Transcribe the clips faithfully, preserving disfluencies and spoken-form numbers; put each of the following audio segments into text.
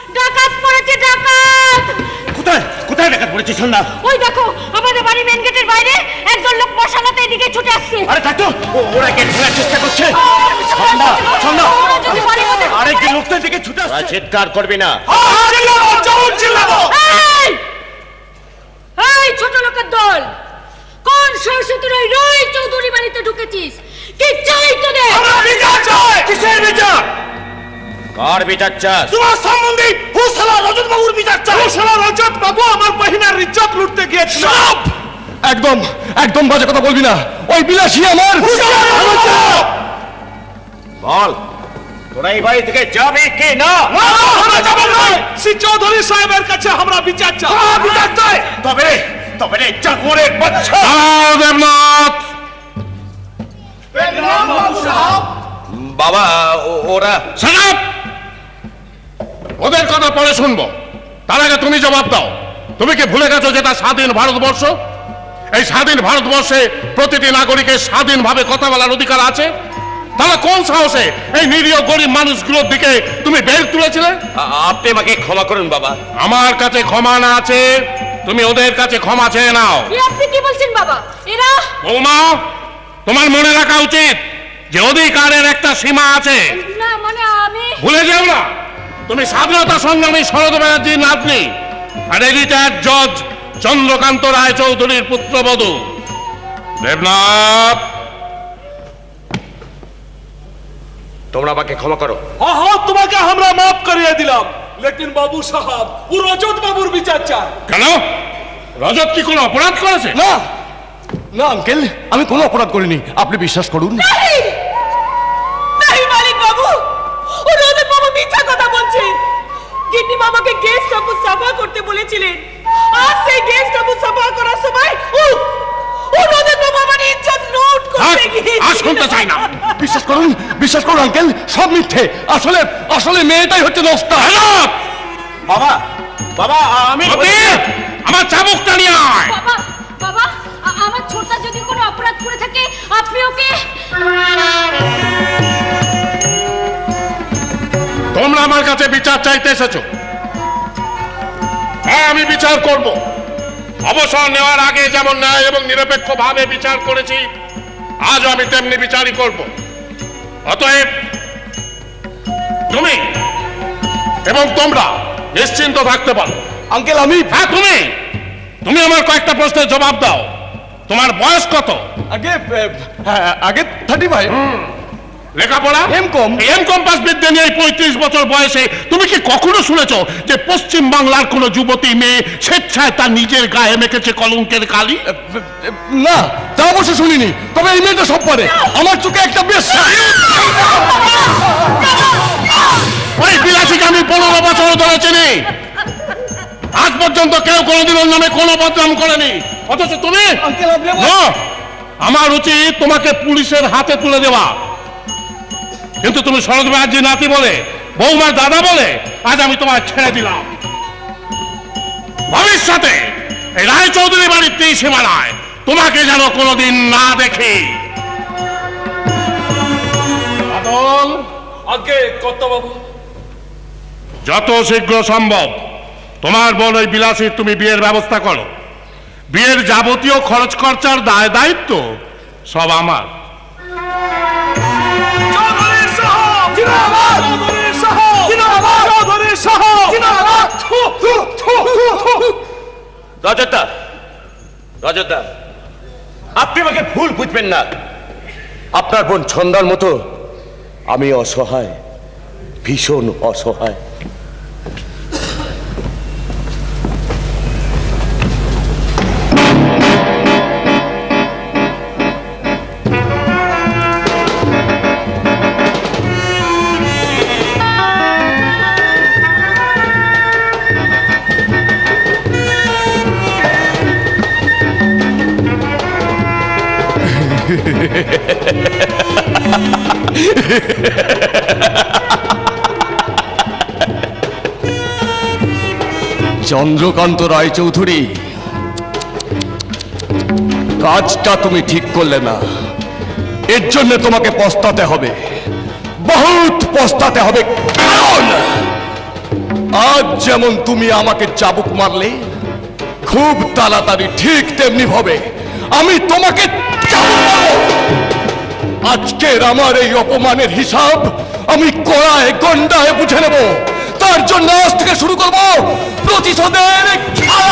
ডাকাত পড়েছে, ডাকাত। কোথায় কোথায় ডাকাত পড়েছে সন্ধ্যা? ওই দেখো আমাদের বাড়ি মেন গেটের বাইরে একজন লোক মশালাতে এদিকে ছুটে আসছে। আরে থাকতো, ওরা গেট খোলার চেষ্টা করছে। সন্ধ্যা সন্ধ্যা আরেকজন লোকটার দিকে ছুটে আসছে। চিৎকার করবি না। এই ছোট লোকের দল, কোন সাহসে তোরা এই রায় চৌধুরী বাড়িতে ঢুকেছিস? কি চাই তোদের? আমরা বিচার চাই। কিসের বিচার? কার বিচার চাস? তোমার সম্বন্ধে হুসালা রজত বাবুর বিচার চাই। হুসালা রজত বাবু আমার বহিনার ইজ্জত লুটতে গিয়েছিল। একদম একদম বাজে কথা বলবি না। ওই বিলাসী আমার। বল, তোরা এই বাড়ি থেকে যাবি কি না? আমরা যাব না। শ্রী চৌধুরী সাহেবের কাছে আমরা বিচার চাই। বিচার চাই। তবে তবে রে চাকরের বাচ্চা। দেবনাথ বাবা, ওরা সাহেব, ওদের কথা পরে শুনবো, তার আগে তুমি জবাব দাও। তুমি কি ভুলে গেছো যেটা স্বাধীন ভারতবর্ষ? এই স্বাধীন ভারতবর্ষে প্রতিটি নাগরিকের স্বাধীনভাবে কথা বলার অধিকার আছে। তাহলে কোন সাহসে এই নিরীহ গরিব মানুষগুলোর দিকে তুমি বের তুলেছিলে? আপনি আমাকে ক্ষমা করুন বাবা। আমার কাছে ক্ষমা না আছে, তুমি ওদের কাছে ক্ষমা চেয়ে নাও। আপনি কি বলছেন বাবা? এরা বৌমা, তোমার মনে রাখা উচিত যে অধিকারের একটা সীমা আছে। না মানে আমি ভুলে যেও না, তুমি স্বাধীনতা সংগ্রামী শরৎ ব্যানার্জির নাতনি আর রিটায়ার্ড জজ চন্দ্রকান্ত রায় চৌধুরীর পুত্রবধূ। দেবনাথ, তোমরা আমাকে ক্ষমা করো। হ্যাঁ, তোমাকে আমরা মাফ করিয়ে দিলাম, লেকিন বাবু সাহেব ও রজত বাবুর বিচার চাই। কেন? রজত কি কোনো অপরাধ করেছে? না না আঙ্কেল, আমি কোনো অপরাধ করিনি, আপনি বিশ্বাস করুন। মালিক বাবু, ও রজত বাবু মিথ্যা কথা বলছে। গিন্নি মামাকে গেস্ট হাউস সাফা করতে বলেছিলেন, আজ সেই গেস্ট হাউস সাফা করার সময় ও ও রজত বাবু আমার ইজ্জত লুট করতে গিয়েছে। আর শুনতে চাই না। বিশ্বাস করুন, বিশ্বাস করুন আঙ্কেল, সব মিথ্যে। আসলে আসলে মেয়েটাই হচ্ছে নষ্টা। বাবা বাবা আমি আমার চাবুকটা নিয়ে আয়। বাবা বাবা, আমার ছোটটা যদি কোনো অপরাধ করে থাকে আপনি ওকে। তোমরা আমার কাছে বিচার চাইতে এসেছো। হ্যাঁ, আমি বিচার করব। অবসর নেওয়ার আগে যেমন ন্যায় এবং নিরপেক্ষ ভাবে বিচার করেছি, আজও আমি তেমনি বিচারই করব। অতএব তুমি এবং তোমরা নিশ্চিন্ত থাকতে পারো। আঙ্কেল আমি হ্যাঁ, তুমি তুমি আমার কয়েকটা প্রশ্নের জবাব দাও। তোমার বয়স কত? আগে আগে থার্টি ফাইভ। লেখাপড়া M Com. M Com pass বিদ্যা নিয়ে পঁয়ত্রিশ বছর বয়সে তুমি কি কখনো শুনেছো যে পশ্চিম বাংলার কোন যুবতী মেয়ে স্বেচ্ছায় তার নিজের গায়ে মেখেছে কলঙ্কের কালি? না, তা অবশ্য শুনিনি, তবে এই মেয়েটা সব পারে। আমার চোখে একটা বেশ। ওই বিলাসীকে আমি পনেরো বছর ধরে চিনি, আজ পর্যন্ত কেউ কোনোদিন ওর নামে কোনো বদনাম করেনি। অথচ তুমি, আমার উচিত তোমাকে পুলিশের হাতে তুলে দেওয়া, কিন্তু তুমি শরৎ ব্যানার্জি নাতি বলে, বৌমার দাদা বলে আজ আমি তোমায় ছেড়ে দিলাম। ভবিষ্যতে এই রায় চৌধুরী বাড়ির ত্রি সীমানায় তোমাকে যেন কোনোদিন না দেখি। বাদল, আগে কত বাবু, যত শীঘ্র সম্ভব তোমার বোন ওই বিলাসীর তুমি বিয়ের ব্যবস্থা করো। বিয়ের যাবতীয় খরচ খরচার দায় দায়িত্ব সব আমার। রজতদা, রজতদা, আপনি আমাকে ভুল বুঝবেন না। আপনার বোন ছন্দার মতো আমি অসহায়, ভীষণ অসহায়। চন্দ্রকান্ত রায়চৌধুরী, কাজটা তুমি ঠিক করলে না। এর জন্য তোমাকে পস্তাতে হবে, বহুত পস্তাতে হবে। কারণ আজ যেমন তুমি আমাকে চাবুক মারলে, খুব তাড়াতাড়ি ঠিক তেমনি ভাবে আমি তোমাকে চাবুক মারবো। আজকের আমার এই অপমানের হিসাব আমি কড়ায় গন্ডায় বুঝে নেব। তার জন্য আজ থেকে শুরু করবো প্রতিশোধের খেলা।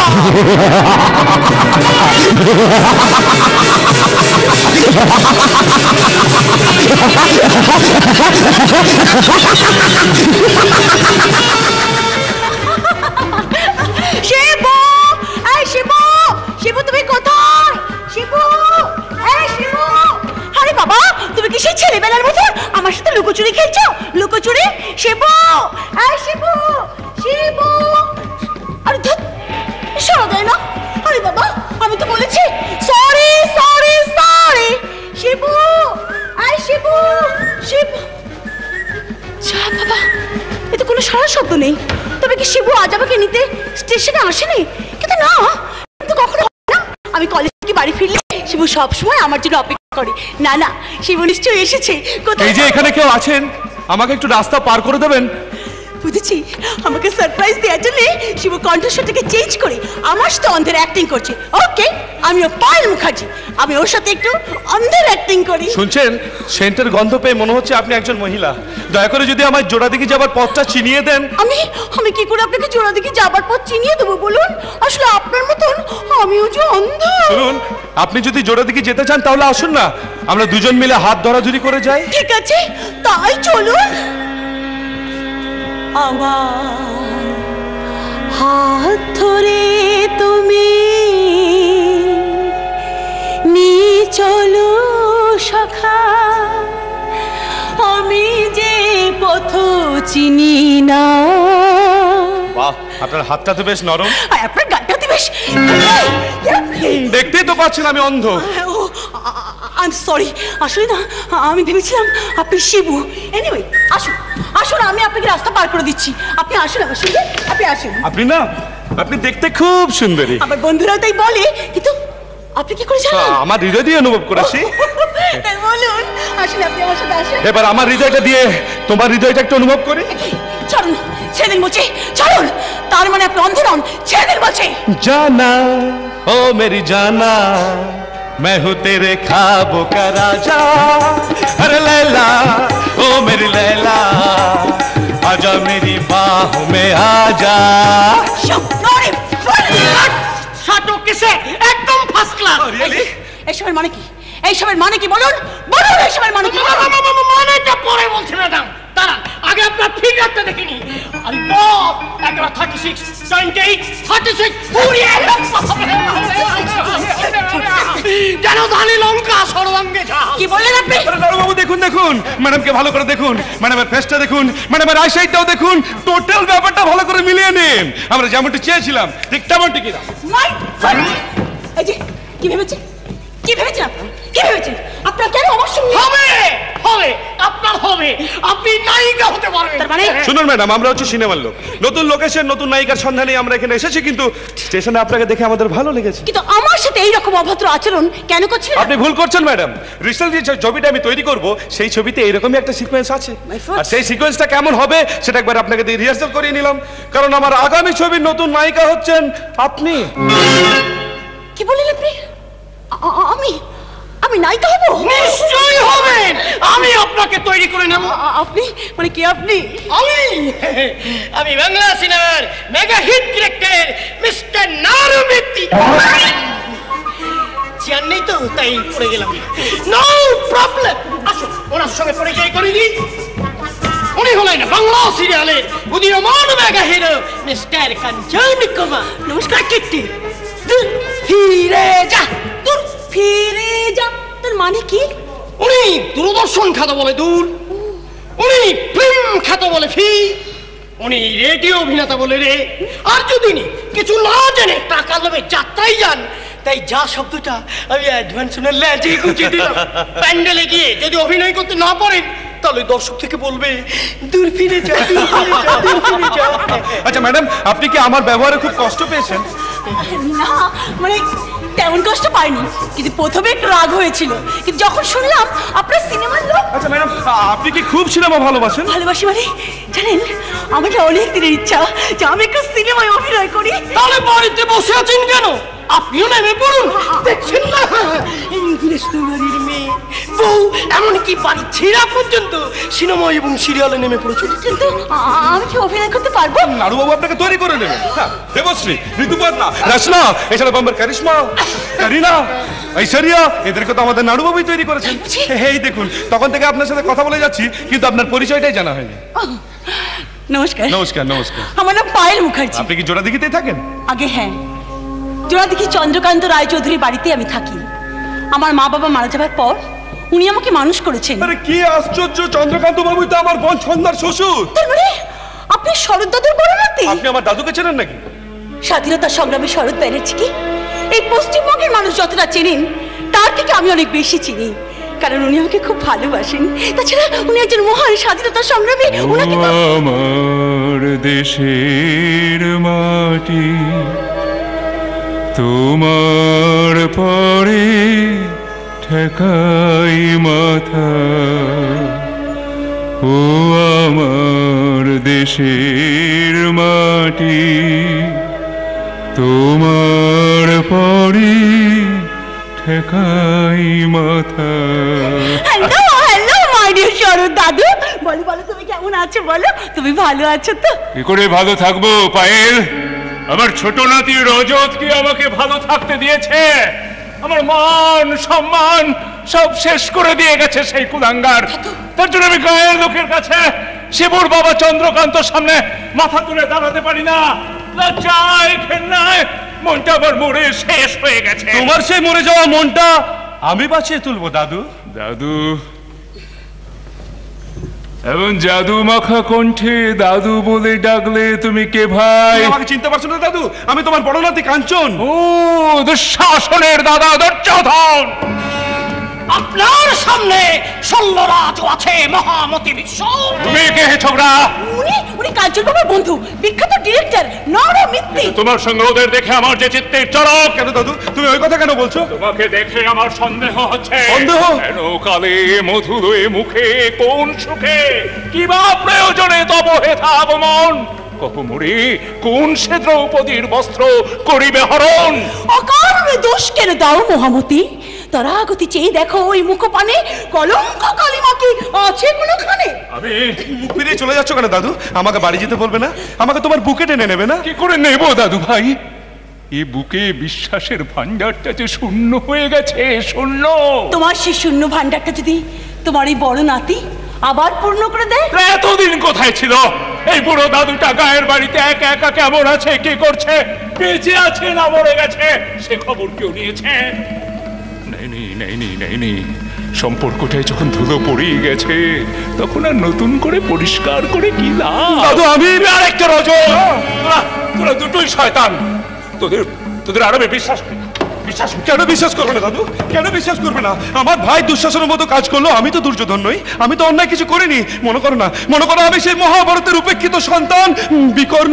শিবু, এই শিবু, শিবু তুমি কোথায়? শিবু, এই শিবু। আরে বাবা, তুমি কি সেই ছেলেবেলার মতন আমার সাথে লুকোচুরি খেলছো? লুকোচুরি? শিবু, এই শিবু, শিবু। আরে ধুৎ, সাড়া দেয় না। আরে বাবা, আমি তো বলেছি সরি সরি সরি। শিবু, এই শিবু, শিবু। যা বাবা, এতে কোনো সারা শব্দ নেই। তবে কি শিবু আজ আমাকে নিতে স্টেশনে আসেনি? কিন্তু না, কিন্তু কখনো হয় না। আমি কলেজ থেকে বাড়ি ফিরলে শিবু সবসময় আমার জন্য অপেক্ষা করে। না না, শিবু নিশ্চয়ই এসেছে। কোথায়? এই যে এখানে কেউ আছেন, আমাকে একটু রাস্তা পার করে দেবেন। বুঝেছি, আমাকে সারপ্রাইজ দেওয়ার জন্য শিবু কণ্ঠস্বরটাকে চেঞ্জ করে আমার সাথে অন্ধের অ্যাক্টিং করছে। ওকে, আমিও পায়েল মুখার্জি, আমি ওর সাথে একটু অন্ধের অ্যাক্টিং করি। শুনছেন, সেন্টের গন্ধ পেয়ে মনে হচ্ছে আপনি একজন মহিলা। দয়া করে যদি আমার জোড়াদিঘি যাবার পথটা চিনিয়ে দেন। আমি আমি কি করে আপনাকে জোড়াদিঘি যাবার পথ চিনিয়ে দেবো বলুন? আসলে আপনার মতন আমিও যে অন্ধ। শুনুন, আপনি যদি জোড়াদিঘি যেতে চান তাহলে আসুন না, আমরা দুজন মিলে হাত ধরাধরি করে যাই। ঠিক আছে, তাই চলুন। আমার হাত ধরে তুমি নিয়ে চলো সখা, আমি যে পথ চিনি না। বাহ, আপনার হাতটা তো বেশ নরম। আর আপনার গানটা তো বেশ। দেখতেই তো পাচ্ছেন আমি অন্ধ। আই এম সরি, আসলে না আমি ভেবেছিলাম আপনি শিবু। এনিওয়ে, আসুন আসুন, আমি আপনাকে রাস্তা পার করে দিচ্ছি। আপনি আসুন আমার সঙ্গে, আপনি আসুন। আপনি না, আপনি দেখতে খুব সুন্দরী। আমার বন্ধুরাও তাই বলে, কিন্তু আপনি কি করে জানেন? আমার হৃদয় দিয়ে অনুভব করেছি। তাই বলুন, আসুন আপনি আমার সাথে আসুন। এবার আমার হৃদয়টা দিয়ে তোমার হৃদয়টা একটু অনুভব করি। চলুন, ছেড়ে দিন বলছি, চলুন। তার মানে আপনি অন্ধ নন, ছেড়ে দিন বলছি। जाना ओ मेरी जाना, मैं हूँ तेरे ख्वाबों का राजा। अरे लैला ओ मेरी लैला, आजा मेरी बाहों में आजा। শাটক কিসে? একদম ফার্স্ট ক্লাস। Really? এসবের মানে কি? এইসবের মানে কি বলুন? বলুন এইসবের মানে কি? মানেটা পরে বলছি ম্যাডাম, দাঁড়ান, আগে আপনার ফিগারটা দেখিনি। আরে বাপ, একবার thirty six, twenty eight, thirty six, যেন ধানি লঙ্কা সর্বাঙ্গে ঝা। কি বললেন আপনি? বাবু দেখুন দেখুন, ম্যাডামকে ভালো করে দেখুন, ম্যাডামের ফেসটা দেখুন, ম্যাডামের আইসাইটটাও দেখুন, টোটাল ব্যাপারটা ভালো করে মিলিয়ে নিন। আমরা যেমনটি চেয়েছিলাম ঠিক তেমনটি কিনা। My god! এই যে কি ভেবেছেন? কি ভেবেছেন আপনারা? কি ভেবেছেন? আপনারা কেন আমার সঙ্গে? হবে হবে, আপনার হবে, আপনি নায়িকা হতে পারবেন। তার মানে শুনুন ম্যাডাম, আমরা হচ্ছে সিনেমার লোক, নতুন লোকেশন নতুন নায়িকার সন্ধানে আমরা এখানে এসেছি, কিন্তু স্টেশনে আপনাকে দেখে আমাদের ভালো লেগেছে। কিন্তু আমার সাথে এই রকম অভদ্র আচরণ কেন করছিলেন? আপনি ভুল করছেন ম্যাডাম। রিসেন্টলি যে ছবিটা আমি তৈরি করব সেই ছবিতে এইরকমই একটা সিকোয়েন্স আছে, My foot. আর সেই সিকোয়েন্সটা কেমন হবে সেটা একবার আপনাকে দিয়ে রিহার্সাল করিয়ে নিলাম, কারণ আমার আগামী ছবির নতুন নায়িকা হচ্ছেন আপনি। কি বললেন আপনি? আ- আ- আমি আমি নায়িকা হব? নিশ্চয়ই হবেন, আমি আপনাকে তৈরি করে নেব। আ- আপনি মানে কি আপনি? আমি আমি বাংলা সিনেমার মেগা হিট ডিরেক্টর মিস্টার নারুমিতি। চেয়ার নেই তো তাই পড়ে গেলাম। নো প্রবলেম, আসুন ওনার সঙ্গে পরিচয় করে দিই। উনি হলেন বাংলা সিরিয়ালের উদীয়মান mega hero mister Kanchan Kumar. নমস্কার কীর্তি। দূর ফিরে যা। দূর ফিরে যা, তার মানে কি? উনি দূরদর্শন খ্যাত বলে দূর, উনি ফিল্ম খ্যাত বলে ফি, উনি রেডিও অভিনেতা বলে রে। আর যদি নি কিছু না জেনে টাকা লোভে যাত্রায় যান, তাই যা শব্দটা আমি অ্যাডভান্স শুনে ল্যাজে গুছিয়ে দিলাম। প্যান্ডেলে গিয়ে যদি অভিনয় করতে না পারেন তাহলে দর্শক থেকে বলবে দূর ফিরে যা, দূর ফিরে যা, দূর ফিরে যা। আচ্ছা ম্যাডাম, আপনি কি আমার ব্যবহারে খুব কষ্ট পেয়েছেন? না মানে তেমন কষ্ট পাইনি, কিন্তু প্রথমে একটু রাগ হয়েছিল, কিন্তু যখন শুনলাম আপনার সিনেমার লোক। আচ্ছা ম্যাডাম, আপনি কি খুব সিনেমা ভালোবাসেন? ভালোবাসি মানে জানেন, আমার না অনেক দিনের ইচ্ছা যে আমি একটু সিনেমায় অভিনয় করি। তাহলে বাড়িতে বসে আছেন কেন? আপনিও নেমে পড়ুন। দেখছেন না, ইংরেজ বাড়ির মেয়ে বউ এমনকি বাড়ি ছেড়া পর্যন্ত সিনেমা এবং সিরিয়ালে নেমে পড়েছে। কিন্তু আমি কি অভিনয় করতে পারবো? নাড়ুবাবু আপনাকে তৈরি করে নেবেন। হ্যাঁ, দেবশ্রী, ঋতুপর্ণা, রচনা, এছাড়া বাম্বার কারিশমা, কারিনা, ঐশ্বরিয়া, এদেরকে তো আমাদের নাড়ুবাবুই তৈরি করেছেন। এই দেখুন, তখন থেকে আপনার সাথে কথা বলে যাচ্ছি, কিন্তু আপনার পরিচয়টাই জানা হয়নি। নমস্কার। নমস্কার। নমস্কার। আমার নাম পায়েল মুখার্জি। আপনি কি জোড়াদিঘিতেই থাকেন? আগে হ্যাঁ, জোড়াদিঘি চন্দ্রকান্ত রায়চৌধুরী বাড়িতে আমি থাকি। আমার মা বাবা মারা যাবার পর উনি আমাকে মানুষ করেছেন। আরে কি আশ্চর্য, চন্দ্রকান্ত বাবুই তো আমার বোন ছন্দার শ্বশুর। তার মানে আপনি শরৎ দাদুর বড় নাতি? আপনি আমার দাদুকে চেনেন নাকি? স্বাধীনতা সংগ্রামী শরৎ ব্যানার্জিকে এই পশ্চিমবঙ্গের মানুষ যতটা চেনেন, তার থেকে আমি অনেক বেশি চিনি, কারণ উনি আমাকে খুব ভালোবাসেন। তাছাড়া উনি একজন মহান স্বাধীনতা সংগ্রামী। ওনাকে আমার দেশের মাটি তোমার পরে ঠেকাই মাথা, ও আমার দেশের মাটি তোমার পরে ঠেকাই মাথা। Hello hello my dear Sharat দাদু, বলো বলো তুমি কেমন আছো? বলো তুমি ভালো আছো তো? কি করে ভালো থাকবো পায়েল? আমার ছোট নাতি রজত কি আমাকে ভালো থাকতে দিয়েছে? আমার মান সম্মান সব শেষ করে দিয়ে গেছে সেই কুলাঙ্গার। তার জন্য আমি গায়ের লোকের কাছে শিবুর বাবা চন্দ্রকান্তর সামনে মাথা তুলে দাঁড়াতে পারি না। লজ্জায় ঘেন্নায় মনটা আবার মরে শেষ হয়ে গেছে। তোমার সেই মরে যাওয়া মনটা আমি বাঁচিয়ে তুলবো দাদু। দাদু, এমন জাদু মাখা কণ্ঠে দাদু বলে ডাকলে তুমি কে ভাই? আমাকে চিনতে পারছো না দাদু? আমি তোমার বড় নাতি কাঞ্চন। ও দুঃশাসনের দাদা দুর্যোধন। আপনার সামনে শল্যরাজ আছে মহামতি বিশ্ব। তুমি কে হে ছোকরা? উনি উনি কাঞ্চন বাবার বন্ধু, বিখ্যাত ডিরেক্টর নর মিত্তি। তোমার সঙ্গে ওদের দেখে আমার যে চিত্তে চড়ক। কেন দাদু, তুমি ওই কথা কেন বলছো? তোমাকে দেখে আমার সন্দেহ হচ্ছে। সন্দেহ? কেন কালে মধুরে মুখে কোন সুখে কিবা প্রয়োজনে তব হেথা আগমন, কপমুড়ি কোন সে দ্রৌপদীর বস্ত্র করিবে হরণ। অকারণে দোষ কেন দাও মহামতি? তরাগতি চেয়ে দেখো ওই মুখপানে কলঙ্ক কালিমা কি আছে কোনখানে? আমি মুখ ফিরিয়ে চলে যাচ্ছ কেন দাদু? আমাকে বাড়ি যেতে বলবে না? আমাকে তোমার বুকে টেনে নেবে না? কি করে নেব দাদু ভাই? এই বুকে বিশ্বাসের ভান্ডারটা যে শূন্য হয়ে গেছে, শূন্য। তোমার সেই শূন্য ভান্ডারটা যদি তোমার এই বড় নাতি আবার পূর্ণ করে দেয়? এতদিন কোথায় ছিল এই বুড়ো দাদুটা? গায়ের বাড়িতে একা একা কেমন আছে, কি করছে, বেঁচে আছে না মরে গেছে, সে খবর কেউ নিয়েছে? নেয়নি নেয়নি নেয়নি। সম্পর্কটাই যখন ধুলো পড়েই গেছে, তখন আর নতুন করে পরিষ্কার করে কি লাভ? দাদু আমি আরেকটা রজত। তোরা তোরা দুটোই শয়তান। তোদের তোদের আর আমি বিশ্বাস করি না। বিশ্বাস কেন বিশ্বাস করবে না দাদু? কেন বিশ্বাস করবে না? আমার ভাই দুঃশাসনের মতো কাজ করলো, আমি তো দুর্যোধন নই, আমি তো অন্যায় কিছু করিনি। মনে করো না, মনে করো আমি সেই মহাভারতের উপেক্ষিত সন্তান বিকর্ণ।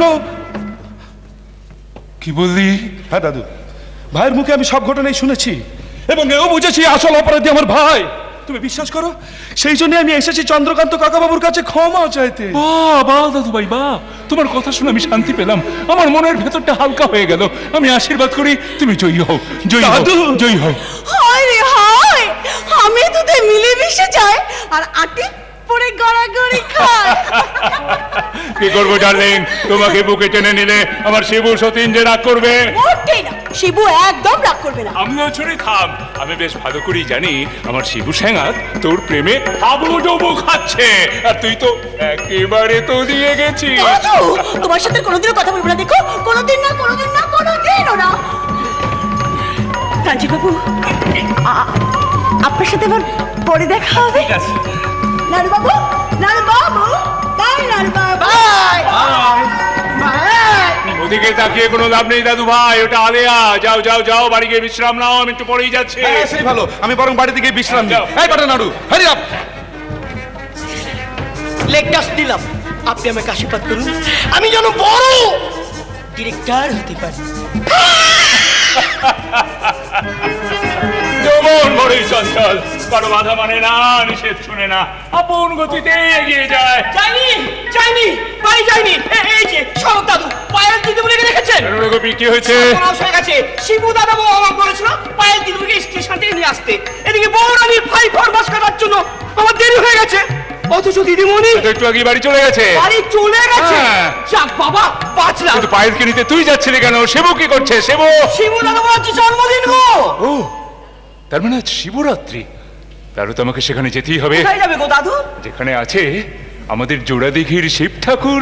কি বললি? হ্যাঁ দাদু, ভাইয়ের মুখে আমি সব ঘটনাই শুনেছি এবং এও বুঝেছি আসল অপরাধী আমার ভাই। তুমি বিশ্বাস করো, সেই জন্য আমি এসেছি চন্দ্রকান্ত কাকাবাবুর কাছে ক্ষমা চাইতে। বাহ বাহ দাদু ভাই বাহ, তোমার কথা শুনে আমি শান্তি পেলাম, আমার মনের ভেতরটা হালকা হয়ে গেল। আমি আশীর্বাদ করি তুমি জয়ী হও, জয়ী হও, দাদু! জয়ী হও। হায় রে হায়, আমি দুধে মিলে মিশে যাই আর আটে পড়ে গড়াগড়ি খায়। কি করবো ডার্লিং, তোমাকে বুকে টেনে নিলে আমার শিবু সতীন যে রাগ করবে। মোটেই না, শিবু একদম রাগ করবে না। আমিও ছড়ি থাম, আমি বেশ ভালো করেই জানি আমার শিবু স্যাঙাত তোর প্রেমে হাবুডুবু খাচ্ছে, আর তুই তো একেবারে তো দিয়ে গেছিস। দাদু, তোমার সাথে কোনোদিনও কথা বলবো না, দেখো, কোনোদিন না, কোনোদিন না, কোনোদিনও না। কাঞ্চন বাবু, আ- আপনার সাথে আমার পরে দেখা হবে। নারু বাবু, নারু বাবু, বাই নারু বাবু। ওদিকে তাকিয়ে কোনো লাভ নেই দাদু ভাই, ওটা আলেয়া। যাও যাও যাও, বাড়ি গিয়ে বিশ্রাম নাও, আমি একটু পরেই যাচ্ছি। হ্যাঁ, সেই ভালো, আমি বরং বাড়িতে গিয়ে বিশ্রাম নিই। যাও। এই বাটা নাড়ু, হারি আপ। লেগ টাচ দিলাম, আপনি আমাকে আশীর্বাদ করুন, আমি যেন বড় ডিরেক্টর হতে পারি। যৌবন বড়ই চঞ্চল, কারো বাধা মানে না, নিষেধ শুনে না, আপন গতিতে এগিয়ে যায়। যাইনি যাইনি বাড়ি যাইনি। এই যে শরৎ দাদু পায়েল দিদিমণিকে দেখেছেন? গোপী কি হয়েছে? হয়ে গেছে। শিবু দাদা বাবু আমার বলেছিল পায়েল দিদিমণিকে স্টেশন থেকে নিয়ে আসতে। এদিকে বৌরানীর ভাই ফরমাস কাটার জন্য আমার দেরি হয়ে গেছে, অথচ দিদিমণি একটু আগে বাড়ি চলে গেছে। বাড়ি চলে গেছে? যাক বাবা, বাঁচলাম। কিন্তু পায়েলকে নিতে তুই যাচ্ছিলি কেন? সেবু কি করছে? সেবু শিবু দাদা বাবু জন্মদিন গো। ও, তার মানে আজ শিবরাত্রি, তাহলে তো আমাকে সেখানে যেতেই হবে। কোথায় যাবে গো দাদু? যেখানে আছে আমাদের জোড়াদিঘির শিব ঠাকুর।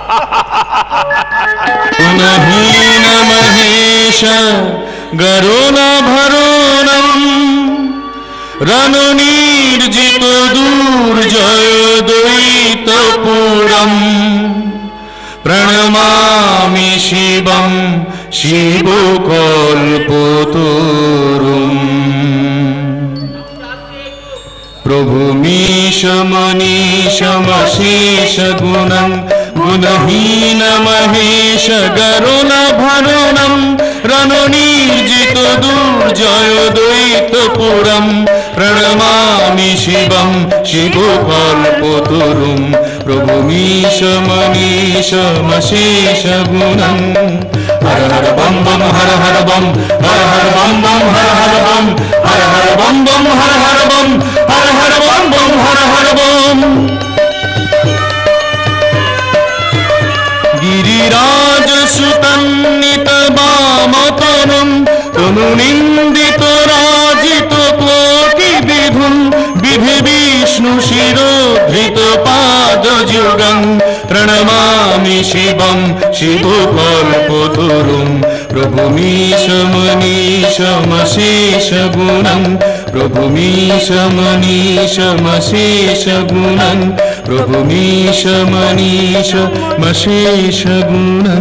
গুণহীন মহেশ গরুণ ভরণম রণনির্জিত দুর্জয় দ্বৈতপুরম প্রণমামি শিবম শিবকল্পতরুম প্রভু মীশ মনীষমশেষ গুণং গুণহীন মহেশ গরুণ ভরণম রণনির্জিত দুর্জয় দ্বৈতপুরম প্রণমামি শিবম শিবকল্পতরুম প্রভু মীশ মনীষমশেষ গুণং হর হর বম বম হর হর বম হর হর বম বম হর হর বম হর হর বম বম হর হর বম হর হর বম বম হর হর বম গিরিরাজ সুতন্নিত বামতনম তনুনিন্দিত রাজিত কোটি বিধুম বিধি বিষ্ণু শিরোধৃত পাদ যুগং প্রণমামি শিবম শিবকল্পতরুম প্রভু মীশ মনীষমশেষ গুণং প্রভু মীশ মনীষমশেষ গুণং প্রভু মীশ মনীষমশেষ গুণং।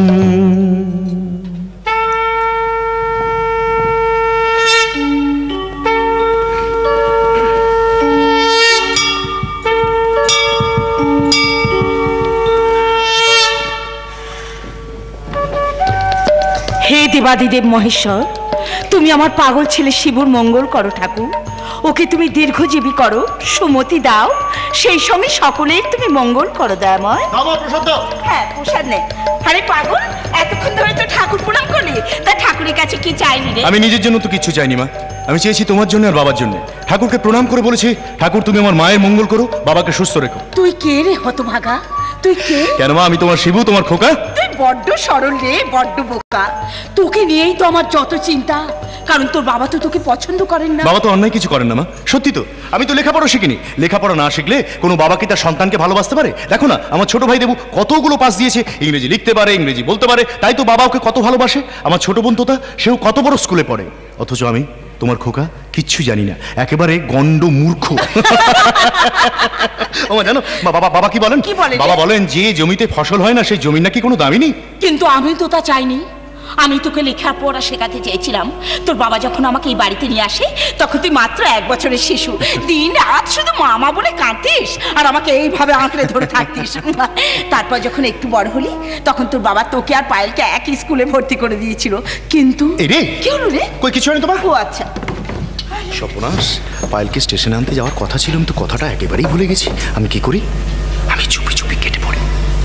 হে দেবাদিদেব মহেশ্বর, তুমি আমার পাগল ছেলে শিবুর মঙ্গল করো ঠাকুর। ওকে তুমি দীর্ঘজীবী করো, সুমতি দাও, সেই সঙ্গে সকলের তুমি মঙ্গল করো দয়াময়। হ্যাঁ, প্রসাদ নে। আরে পাগল, এতক্ষণ ধরে তো ঠাকুর প্রণাম করলি, তা ঠাকুরের কাছে কি চাইনি রে? আমি নিজের জন্য তো কিছু চাইনি মা, আমি চেয়েছি তোমার জন্য আর বাবার জন্য। ঠাকুরকে প্রণাম করে বলেছি, ঠাকুর তুমি আমার মায়ের মঙ্গল করো, বাবাকে সুস্থ রেখো। তুই কে রে হতভাগা? তুই কে? কেন মা, আমি তোমার শিবু, তোমার খোকা। তুই বড্ড সরল রে, বড্ড বোকা। তোকে নিয়েই তো আমার যত চিন্তা, কারণ তোর বাবা তো তোকে পছন্দ করেন না। বাবা তো অন্যায় কিছু করেন না মা, সত্যি তো। আমি তো লেখাপড়া শিখিনি, লেখাপড়া না শিখলে কোনো বাবা কি তার সন্তানকে ভালোবাসতে পারে? দেখো না, আমার ছোট ভাই দেবু কতগুলো পাস দিয়েছে, ইংরেজি লিখতে পারে, ইংরেজি বলতে পারে, তাই তো বাবা ওকে কত ভালোবাসে। আমার ছোট বোন তোতা, সেও কত বড় স্কুলে পড়ে, অথচ আমি তোমার খোকা কিচ্ছু জানি না, একেবারে গন্ড মূর্খ। ও জানো বাবা, বাবা কি বলেন? কি বলেন? বাবা বলেন যে জমিতে ফসল হয় না সেই জমি নাকি কোনো দামই নেই। কিন্তু আমি তো তা চাইনি। আমি তোকে লেখাপড়া শেখাতে চেয়েছিলাম। তোর বাবা যখন আমাকে এই বাড়িতে নিয়ে আসে, তখন তুই মাত্র এক বছরের শিশু, দিন রাত শুধু মামা বলে কাঁদতিস আর আমাকে এইভাবে আঁকড়ে ধরে থাকতিস। তারপর যখন একটু বড় হলি, তখন তোর বাবা তোকে আর পায়েলকে একই স্কুলে ভর্তি করে দিয়েছিল। কিন্তু কি হলো রে? কই কিছু হয়নি তোমার? ও আচ্ছা। সর্বনাশ, পায়েলকে স্টেশনে আনতে যাওয়ার কথা ছিল, আমি তো কথাটা একেবারেই ভুলে গেছি। আমি কি করি? আমি চুপি চুপি কেটে পড়ি।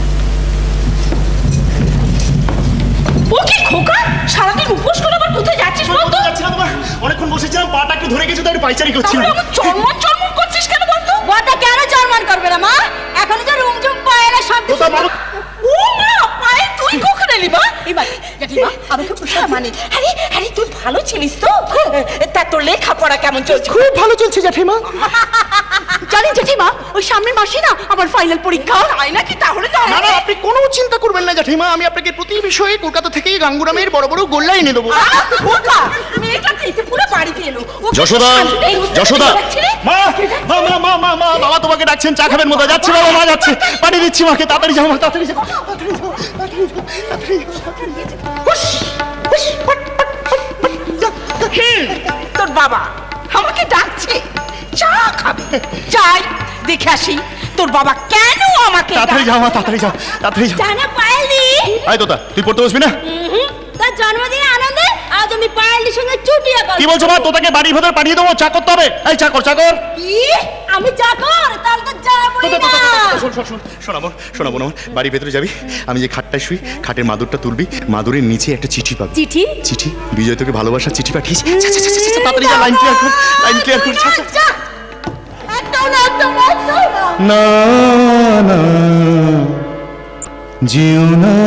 ও কি খোকা, সারাদিন উপোস করে আবার কোথায় যাচ্ছিস বলতো? যাচ্ছিলাম তোমার, অনেকক্ষণ বসেছিলাম, পাটা একটু ধরে গেছে, তাই পাইচারি করছিলাম। চরমন চরমন করছিস কেন বলতো? বড়টা কেন চরমন করবে না মা? এখন যে রুম ঝুম পায়রা শব্দ। ও মা, পায়ে তুই কখন এলি মা? এবার জেঠিমা আমাকে প্রসাদ মানে। আরে আরে তুই ভালো ছিলিস তো? তা তোর লেখাপড়া কেমন চলছে? খুব ভালো চলছে জেঠিমা। জানি জেঠিমা, ওই সামনের মাসে না আমার ফাইনাল পরীক্ষা। তাই নাকি? তাহলে তো না না, আপনি কোনো চিন্তা করবেন না জেঠিমা, আমি আপনাকে প্রতি বিষয়ে কলকাতা থেকে গাঙ্গুরামের বড় বড় গোল্লা এনে দেবো। খোকা, মেয়েটা থেকে পুরো বাড়িতে এলো। যশোদা, যশোদা, মা মা মা মা মা মা, বাবা তোমাকে ডাকছেন, চা খাবেন মতো। যাচ্ছে বাবা, মা যাচ্ছে, পাঠিয়ে দিচ্ছি মাকে। তাড়াতাড়ি যাও মা, তাড়াতাড়ি যাও, তাড়াতাড়ি যাও, তাড়াতাড়ি যাও, তাড়াতাড়ি যাও, তাড়াতাড়ি যাও। হুশ, হুশ, ফট, ফট, ফট, ফট, যা, যা। তোর বাবা আমাকে ডাকছে, চা খাবে। যাই দেখে আসি তোর বাবা কেন আমাকে। তাড়াতাড়ি যাও মা, তাড়াতাড়ি যাও, তাড়াতাড়ি যাও। জানা পায়েলি আয় তোতা, তুই পড়তে বসবি না? তার জন্মদিনে আনন্দে আজ আমি পায়েলের সঙ্গে চুটিয়া গল্প। কি বলছো মা? তোকে বাড়ির ভেতর পাঠিয়ে দেবো, চা করতে হবে। এই চাকর চাকর কি? আমি চাকর? তাহলে তো যাবই না। শোন শোন শোন শোনাবো শোনাবো না, বাড়ির ভেতরে যাবি, আমি যে খাটটায় শুই, খাটের মাদুরটা তুলবি, মাদুরের নিচে একটা চিঠি পাবি। চিঠি? চিঠি? বিজয় তোকে ভালোবাসার চিঠি পাঠিয়েছে। যা, যা, যা, যা, যা, তাড়াতাড়ি যা, লাইন ক্লিয়ার কর, লাইন ক্লিয়ার কর, যা, যা। একটাও না, একটাও না, একটাও না। না না জিও না,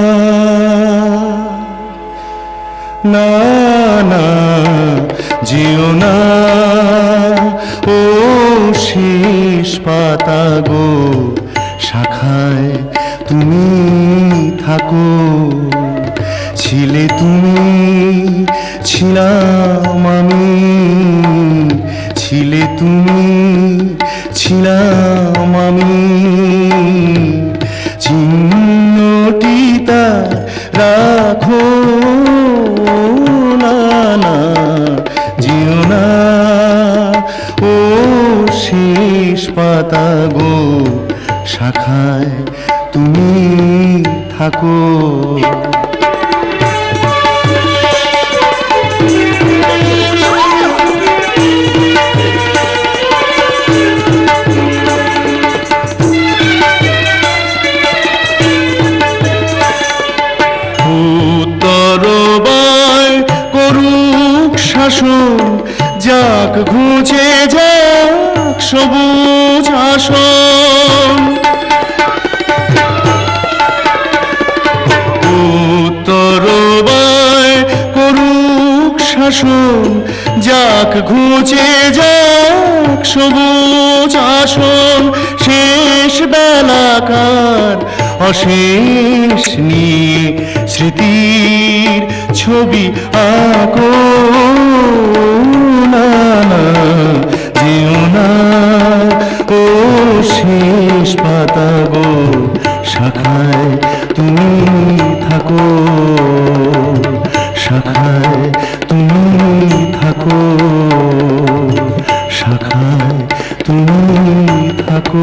না না জিও না, ও শেষ পাতা গো, শাখায় তুমি থাকো। ছিলে তুমি, ছিলাম আমি, ছিলে তুমি, ছিলাম আমি, চিহ্নটি তা রাখো না, না জিও না, ও শেষ পাতা গো, শাখায় তুমি থাকো। যাক ঘুচে যাক সবুজ আসন, উত্তর বায় করুক শাসন, যাক ঘুচে যাক সবুজ আসন, শেষ বেলাকার অশেষ নিয়ে স্মৃতির ছবি আঁকো না, না যেও না, ও শেষ পাতা গো, শাখায় তুমি থাকো, শাখায় তুমি থাকো, শাখায় তুমি থাকো।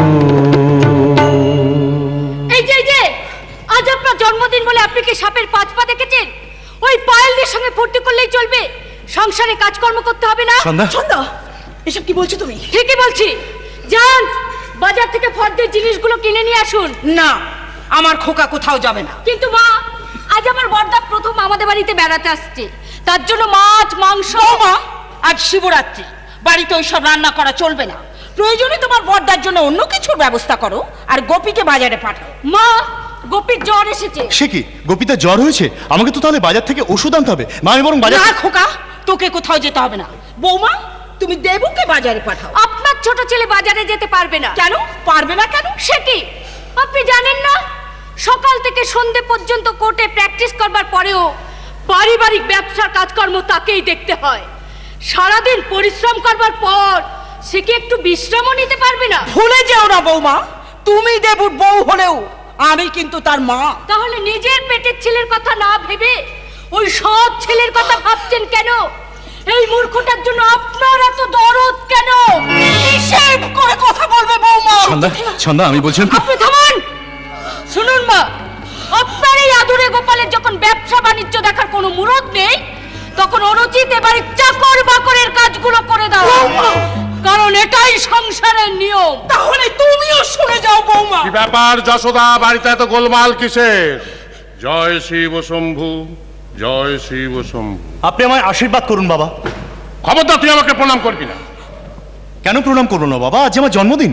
এই যে, এই যে, আজ আপনার জন্মদিন বলে আপনি কি সাপের পাঁচ পা দেখেছেন? ওই পায়েলদের সঙ্গে ফুর্তি করলেই চলবে, সংসারে কাজকর্ম করতে হবে না। সন্ধ্যা, সন্ধ্যা, এসব কি বলছো তুমি? ঠিকই বলছি। যান, বাজার থেকে ফর্দের জিনিসগুলো কিনে নিয়ে আসুন। না, আমার খোকা কোথাও যাবে না। কিন্তু মা, আজ আমার বড়দা প্রথম আমাদের বাড়িতে বেড়াতে আসছে, তার জন্য মাছ মাংস। মা, আজ শিবরাত্রি, বাড়িতে ওইসব রান্না করা চলবে না। প্রয়োজনে তোমার বড়দার জন্য অন্য কিছুর ব্যবস্থা করো, আর গোপীকে বাজারে পাঠাও। মা, গোপীর জ্বর এসেছে। সে কি, গোপীতে জ্বর হয়েছে? আমাকে তো তাহলে বাজার থেকে ওষুধ আনতে হবে। মা, আমি বরং বাজার। না খোকা, তোকে কোথাও যেতে হবে না। বৌমা, তুমি দেবুকে বাজারে পাঠাও। আপনার ছোট ছেলে বাজারে যেতে পারবে না। কেন পারবে না? কেন? সে কি, আপনি জানেন না? সকাল থেকে সন্ধে পর্যন্ত কোর্টে প্র্যাকটিস করবার পরেও পারিবারিক ব্যবসার কাজকর্ম তাকেই দেখতে হয়। সারাদিন পরিশ্রম করবার পর সে কি একটু বিশ্রামও নিতে পারবে না? ভুলে যেও না বৌমা, তুমি দেবুর বউ হলেও আমি কিন্তু তার মা। তাহলে নিজের পেটের ছেলের কথা না ভেবে ওই সব ছেলের কথা ভাবছেন কেন? এই মূর্খটার জন্য আপনার এত দরদ কেন? হিসেব করে কথা বলবে বৌমা। সন্ধ্যা, সন্ধ্যা, আমি বলছিলাম আপনি থামান। শুনুন মা, আপনার এই আদুরে গোপালের যখন ব্যবসা বাণিজ্য দেখার কোনো মুরদ নেই, তখন অনুচিত এবারে চাকর বাকরের কাজগুলো করে দাও, কারণ এটাই সংসারের নিয়ম। তাহলে তুমিও শুনে যাও বৌমা। কি ব্যাপার যশোদা, বাড়িতে এত গোলমাল কিসের? জয় শিব শম্ভু, জয় শিব শম্ভু। আপনি আমায় আশীর্বাদ করুন বাবা। খবরদার তুই আমাকে প্রণাম করবি না। কেন প্রণাম করবো না বাবা? আজ আমার জন্মদিন।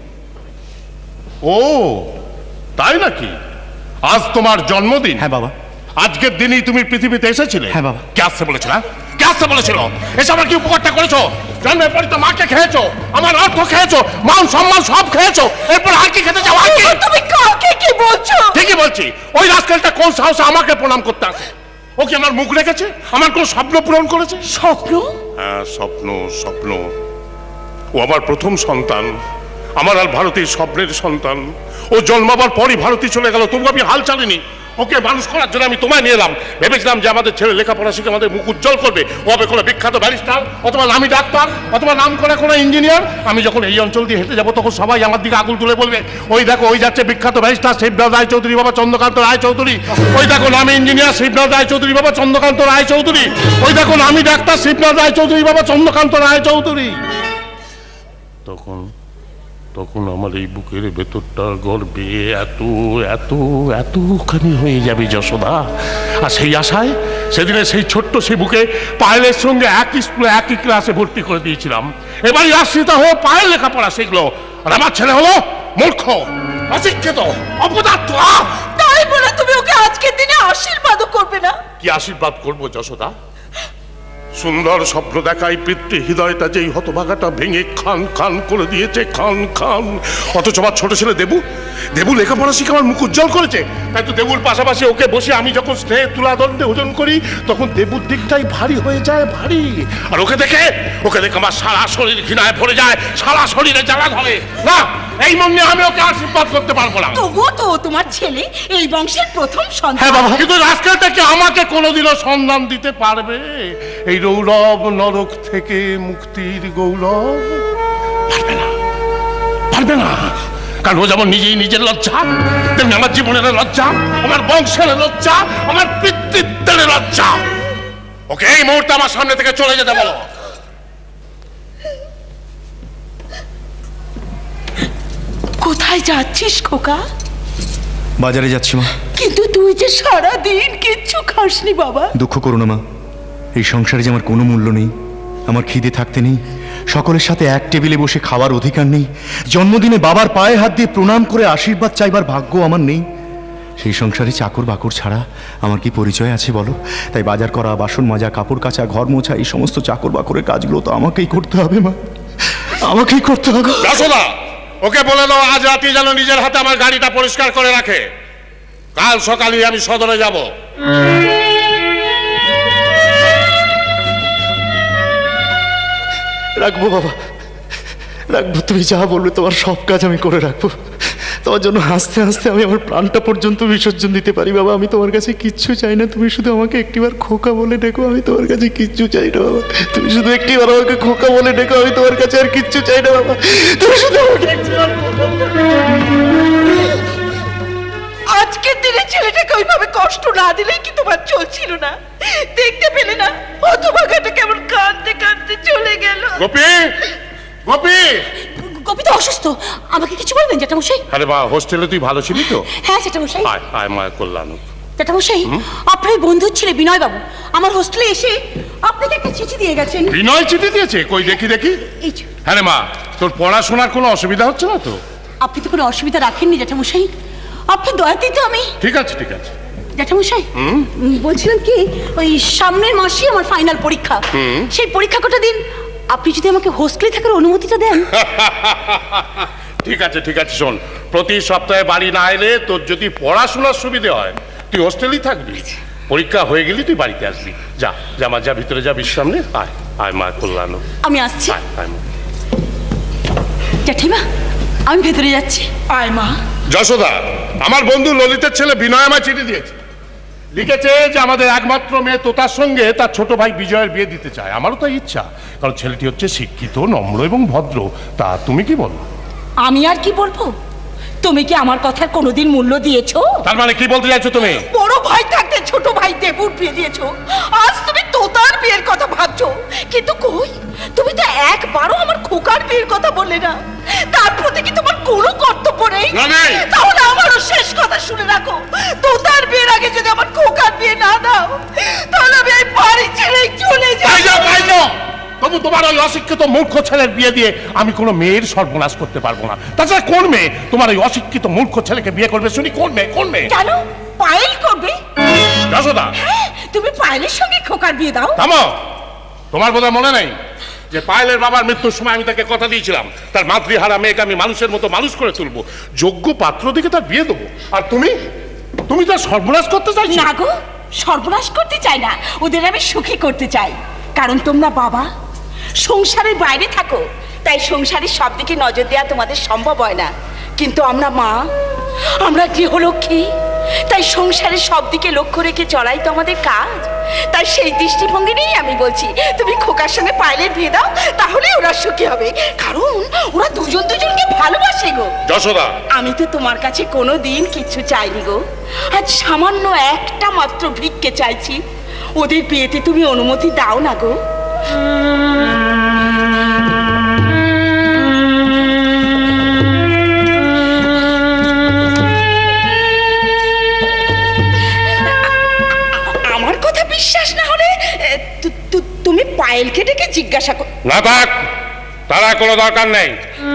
ও তাই নাকি? আজ তোমার জন্মদিন? হ্যাঁ বাবা। আজকের দিনই তুমি পৃথিবীতে এসেছিলে? হ্যাঁ বাবা। কে আসতে বলেছিল? কে আসতে বলেছিল? এসে আমার কি উপকারটা করেছো? জন্মের পরে তো মাকে খেয়েছো, আমার অর্থ খেয়েছো, মান সম্মান সব খেয়েছো, এরপর আর কি খেতে চাও? আর কি? তুমি কাকে কি বলছো? ঠিকই বলছি। ওই রাস্কেলটা কোন সাহসে আমাকে প্রণাম করতে আসে? ও কি আমার মুখ রেখেছে? আমার কোন স্বপ্ন পূরণ করেছে? স্বপ্ন? হ্যাঁ, স্বপ্ন, স্বপ্ন। ও আমার প্রথম সন্তান, আমার আর ভারতীর স্বপ্নের সন্তান। ও জন্মাবার পরই ভারতী চলে গেল, তবু আমি হাল চালিনি। ওকে মানুষ করার জন্য আমি তোমায় নিয়ে এলাম। ভেবেছিলাম যে আমাদের ছেলে লেখাপড়া শিখে আমাদের মুখ উজ্জ্বল করবে, ও হবে কোনো বিখ্যাত ব্যারিস্টার অথবা নামী ডাক্তার অথবা নাম করা কোনো ইঞ্জিনিয়ার। আমি যখন এই অঞ্চল দিয়ে হেঁটে যাবো তখন সবাই আমার দিকে আঙুল তুলে বলবে, ওই দেখো ওই যাচ্ছে বিখ্যাত ব্যারিস্টার শিবনাথ রায় চৌধুরী বাবা চন্দ্রকান্ত রায় চৌধুরী, ওই দেখো নামী ইঞ্জিনিয়ার শিবনাথ রায় চৌধুরী বাবা চন্দ্রকান্ত রায় চৌধুরী, ওই দেখো নামী ডাক্তার শিবনাথ রায় চৌধুরী বাবা চন্দ্রকান্ত রায় চৌধুরী। তখন তখন আমার এই বুকের ভেতরটা গর্বে এত এত এতখানি হয়ে যাবে যশোদা। আর সেই আশায় সেদিনে সেই ছোট্ট সেই বুকে পায়েলের সঙ্গে একই স্কুলে একই ক্লাসে ভর্তি করে দিয়েছিলাম। এবারই আশ্রিতা হয়ে পায়েল লেখাপড়া শিখলো, আর আমার ছেলে হলো মূর্খ, অশিক্ষিত, অপদার্থ। তাই বলে তুমি ওকে আজকের দিনে আশীর্বাদও করবে না? কি আশীর্বাদ করবো যশোদা? সুন্দর স্বপ্ন দেখাই পিতৃ হৃদয়টা যেই হতভাগাটা ভেঙে খান খান করে দিয়েছে, খান খান। অথচ আমার ছোট ছেলে দেবু, দেবু লেখাপড়া শিখে আমার মুখ উজ্জ্বল করেছে। তাই তো দেবুর পাশাপাশি ওকে বসে আমি যখন স্নেহ তুলাদণ্ডে ওজন করি তখন দেবুর দিকটাই ভারী হয়ে যায়, ভারী। আর ওকে দেখে ওকে দেখে আমার সারা শরীর ঘৃণায় ভরে যায়, সারা শরীরে জ্বালা ধরে। না, এই মন নিয়ে আমি ওকে আশীর্বাদ করতে পারবো না। তবুও তো তোমার ছেলে এই বংশের প্রথম সন্তান। হ্যাঁ বাবা, কিন্তু আজকাল থেকে আমাকে কোনোদিনও সন্ধান দিতে পারবে এই রৌরব নরক থেকে মুক্তির গৌরব? পারবে না, পারবে না। কারণ ও যেমন নিজেই নিজের লজ্জা, তেমনি আমার জীবনের লজ্জা, আমার বংশের লজ্জা, আমার পিতৃত্বের লজ্জা। ওকে এই মুহূর্তে আমার সামনে থেকে চলে যেতে বলো। কোথায় যাচ্ছিস খোকা? বাজারে যাচ্ছি মা। কিন্তু তুই যে সারা দিন কিচ্ছু খাসনি বাবা। দুঃখ করো না মা, এই সংসারে যে আমার কোনো মূল্য নেই, আমার খিদে থাকতে নেই, সকলের সাথে এক টেবিলে বসে খাওয়ার অধিকার নেই, জন্মদিনে বাবার পায়ে হাত দিয়ে প্রণাম করে আশীর্বাদ চাইবার ভাগ্য আমার নেই। সেই সংসারে চাকর বাকর ছাড়া আমার কি পরিচয় আছে বলো? তাই বাজার করা, বাসন মাজা, কাপড় কাচা, ঘর মোছা, এই সমস্ত চাকর বাকরের কাজগুলো তো আমাকেই করতে হবে মা, আমাকেই করতে হবে। যশোদা, ওকে বলে দাও আজ রাতে যেন নিজের হাতে আমার গাড়িটা পরিষ্কার করে রাখে। কাল সকালে আমি সদরে যাব। রাখবো বাবা, রাখবো। তুমি যা বলবে তোমার সব কাজ আমি করে রাখবো। তোমার জন্য হাসতে হাসতে আমি আমার প্রাণটা পর্যন্ত বিসর্জন দিতে পারি বাবা। আমি তোমার কাছে কিচ্ছু চাই না, তুমি শুধু আমাকে একটিবার খোকা বলে ডেকো, আমি তোমার কাছে কিচ্ছু চাই না বাবা। তুমি শুধু একটিবার আমাকে খোকা বলে ডেকো, আমি তোমার কাছে আর কিচ্ছু চাই না বাবা। তুমি শুধু আমাকে একটিবার খোকা বলে ডেকো। আজকের দিনে ছেলেটাকে ওইভাবে কষ্ট না দিলেই কি তোমার চলছিল না? দেখতে পেলে না হতভাগাটা কেমন কাঁদতে কাঁদতে চলে গেল? গোপী, গোপী, গোপী তো অসুস্থ, আমাকে কিছু বলবেন জ্যাঠামশাই? আরে মা, হোস্টেলে তুই ভালো ছিলি তো? হ্যাঁ জ্যাঠামশাই। আয় আয় মা, কল্যাণ। জ্যাঠামশাই, আপনার বন্ধু ছিল বিনয় বাবু, আমার হোস্টেলে এসে আপনাকে একটা চিঠি দিয়ে গেছেন। বিনয় চিঠি দিয়েছে? কই দেখি দেখি। এই যে। হ্যাঁ রে মা, তোর পড়াশোনার কোনো অসুবিধা হচ্ছে না তো? আপনি তো কোনো অসুবিধা রাখেননি জ্যাঠামশাই, আপনি দয়াতেই তো আমি। ঠিক আছে ঠিক আছে জ্যাঠামশাই, বলছিলাম কি, ওই সামনের মাসে আমার ফাইনাল পরীক্ষা, সেই পরীক্ষা কটা দিন আপনি যদি আমাকে হোস্টেলে থাকার অনুমতিটা দেন। ঠিক আছে ঠিক আছে, শোন, প্রতি সপ্তাহে বাড়ি না এলে তোর যদি পড়াশোনার সুবিধে হয় তুই হোস্টেলেই থাকবি, পরীক্ষা হয়ে গেলি তুই বাড়িতে আসবি। যা যা মা, যা ভিতরে যা, বিশ্রাম নে। আয় আয় মা, কল্যাণ। আমি আসছি। আয় আয় মা। জ্যাঠিমা, আমি ভেতরে যাচ্ছি। আয় মা। যশোদা, আমার বন্ধু ললিতের ছেলে বিনয় আমায় চিঠি দিয়েছে, লিখেছে যে আমাদের একমাত্র মেয়ে তোতার সঙ্গে তার ছোট ভাই বিজয়ের বিয়ে দিতে চায়। আমারও তাই ইচ্ছা, কারণ ছেলেটি হচ্ছে শিক্ষিত, নম্র এবং ভদ্র। তা তুমি কি বলো? আমি আর কি বলবো? তুমি কি আমার কথার কোনোদিন মূল্য দিয়েছো? তার মানে কি বলতে চাইছো তুমি? বড় ভাই থাকতে ছোট ভাই দেবুর বিয়ে দিয়েছো, আজ তুমি তোতার বিয়ের কথা ভাবছো। কিন্তু কই, তুমি তো একবারও আমার খোকার বিয়ের কথা বললে না। তার প্রতি কি তোমার কোনো কর্তব্য নেই? তাহলে আমারও শেষ কথা শুনে রাখো, তোতার বিয়ের আগে যদি আমার খোকার বিয়ে না দাও তাহলে আমি এই বাড়ি ছেড়ে চলে যাবো। তবু তোমার ওই অশিক্ষিত মূর্খ ছেলের বিয়ে দিয়ে আমি কোনো মেয়ের সর্বনাশ করতে পারবো না। তাছাড়া কোন মেয়ে তোমার ওই অশিক্ষিত মূর্খ ছেলেকে বিয়ে করবে শুনি? কোন মেয়ে? কোন মেয়ে? কেন, পায়েল করবে? যশোদা, হ্যাঁ, তুমি পায়েলের সঙ্গে খোকার বিয়ে দাও। থামো, তোমার বোধহয় মনে নেই যে পায়েলের বাবার মৃত্যুর সময় আমি তাকে কথা দিয়েছিলাম তার মাতৃহারা মেয়েকে আমি মানুষের মতো মানুষ করে তুলবো, যোগ্য পাত্র দিকে তার বিয়ে দেবো। আর তুমি তুমি তার সর্বনাশ করতে চাইছো? না গো, সর্বনাশ করতে চাই না, ওদের আমি সুখী করতে চাই। কারণ তোমরা বাবা সংসারের বাইরে থাকো, তাই সংসারের সব দিকে নজর দেওয়া তোমাদের সম্ভব হয় না। কিন্তু আমরা মা, আমরা গৃহলক্ষ্মী, তাই সংসারের সব দিকে লক্ষ্য রেখে চলাই তো আমাদের কাজ। তাই সেই দৃষ্টিভঙ্গি নিয়েই আমি বলছি তুমি খোকার সঙ্গে পায়েলের বিয়ে দাও, তাহলে ওরা সুখী হবে, কারণ ওরা দুজন দুজনকে ভালোবাসে গো। যশোদা, আমি তো তোমার কাছে কোনো দিন কিচ্ছু চাইনি গো, আজ সামান্য একটা মাত্র ভিক্ষে চাইছি, ওদের বিয়েতে তুমি অনুমতি দাও না গো। আমার কথা বিশ্বাস না হলে তুমি পায়েলকে ডেকে জিজ্ঞাসা কর। না থাক, তারা কোনো দরকার নেই।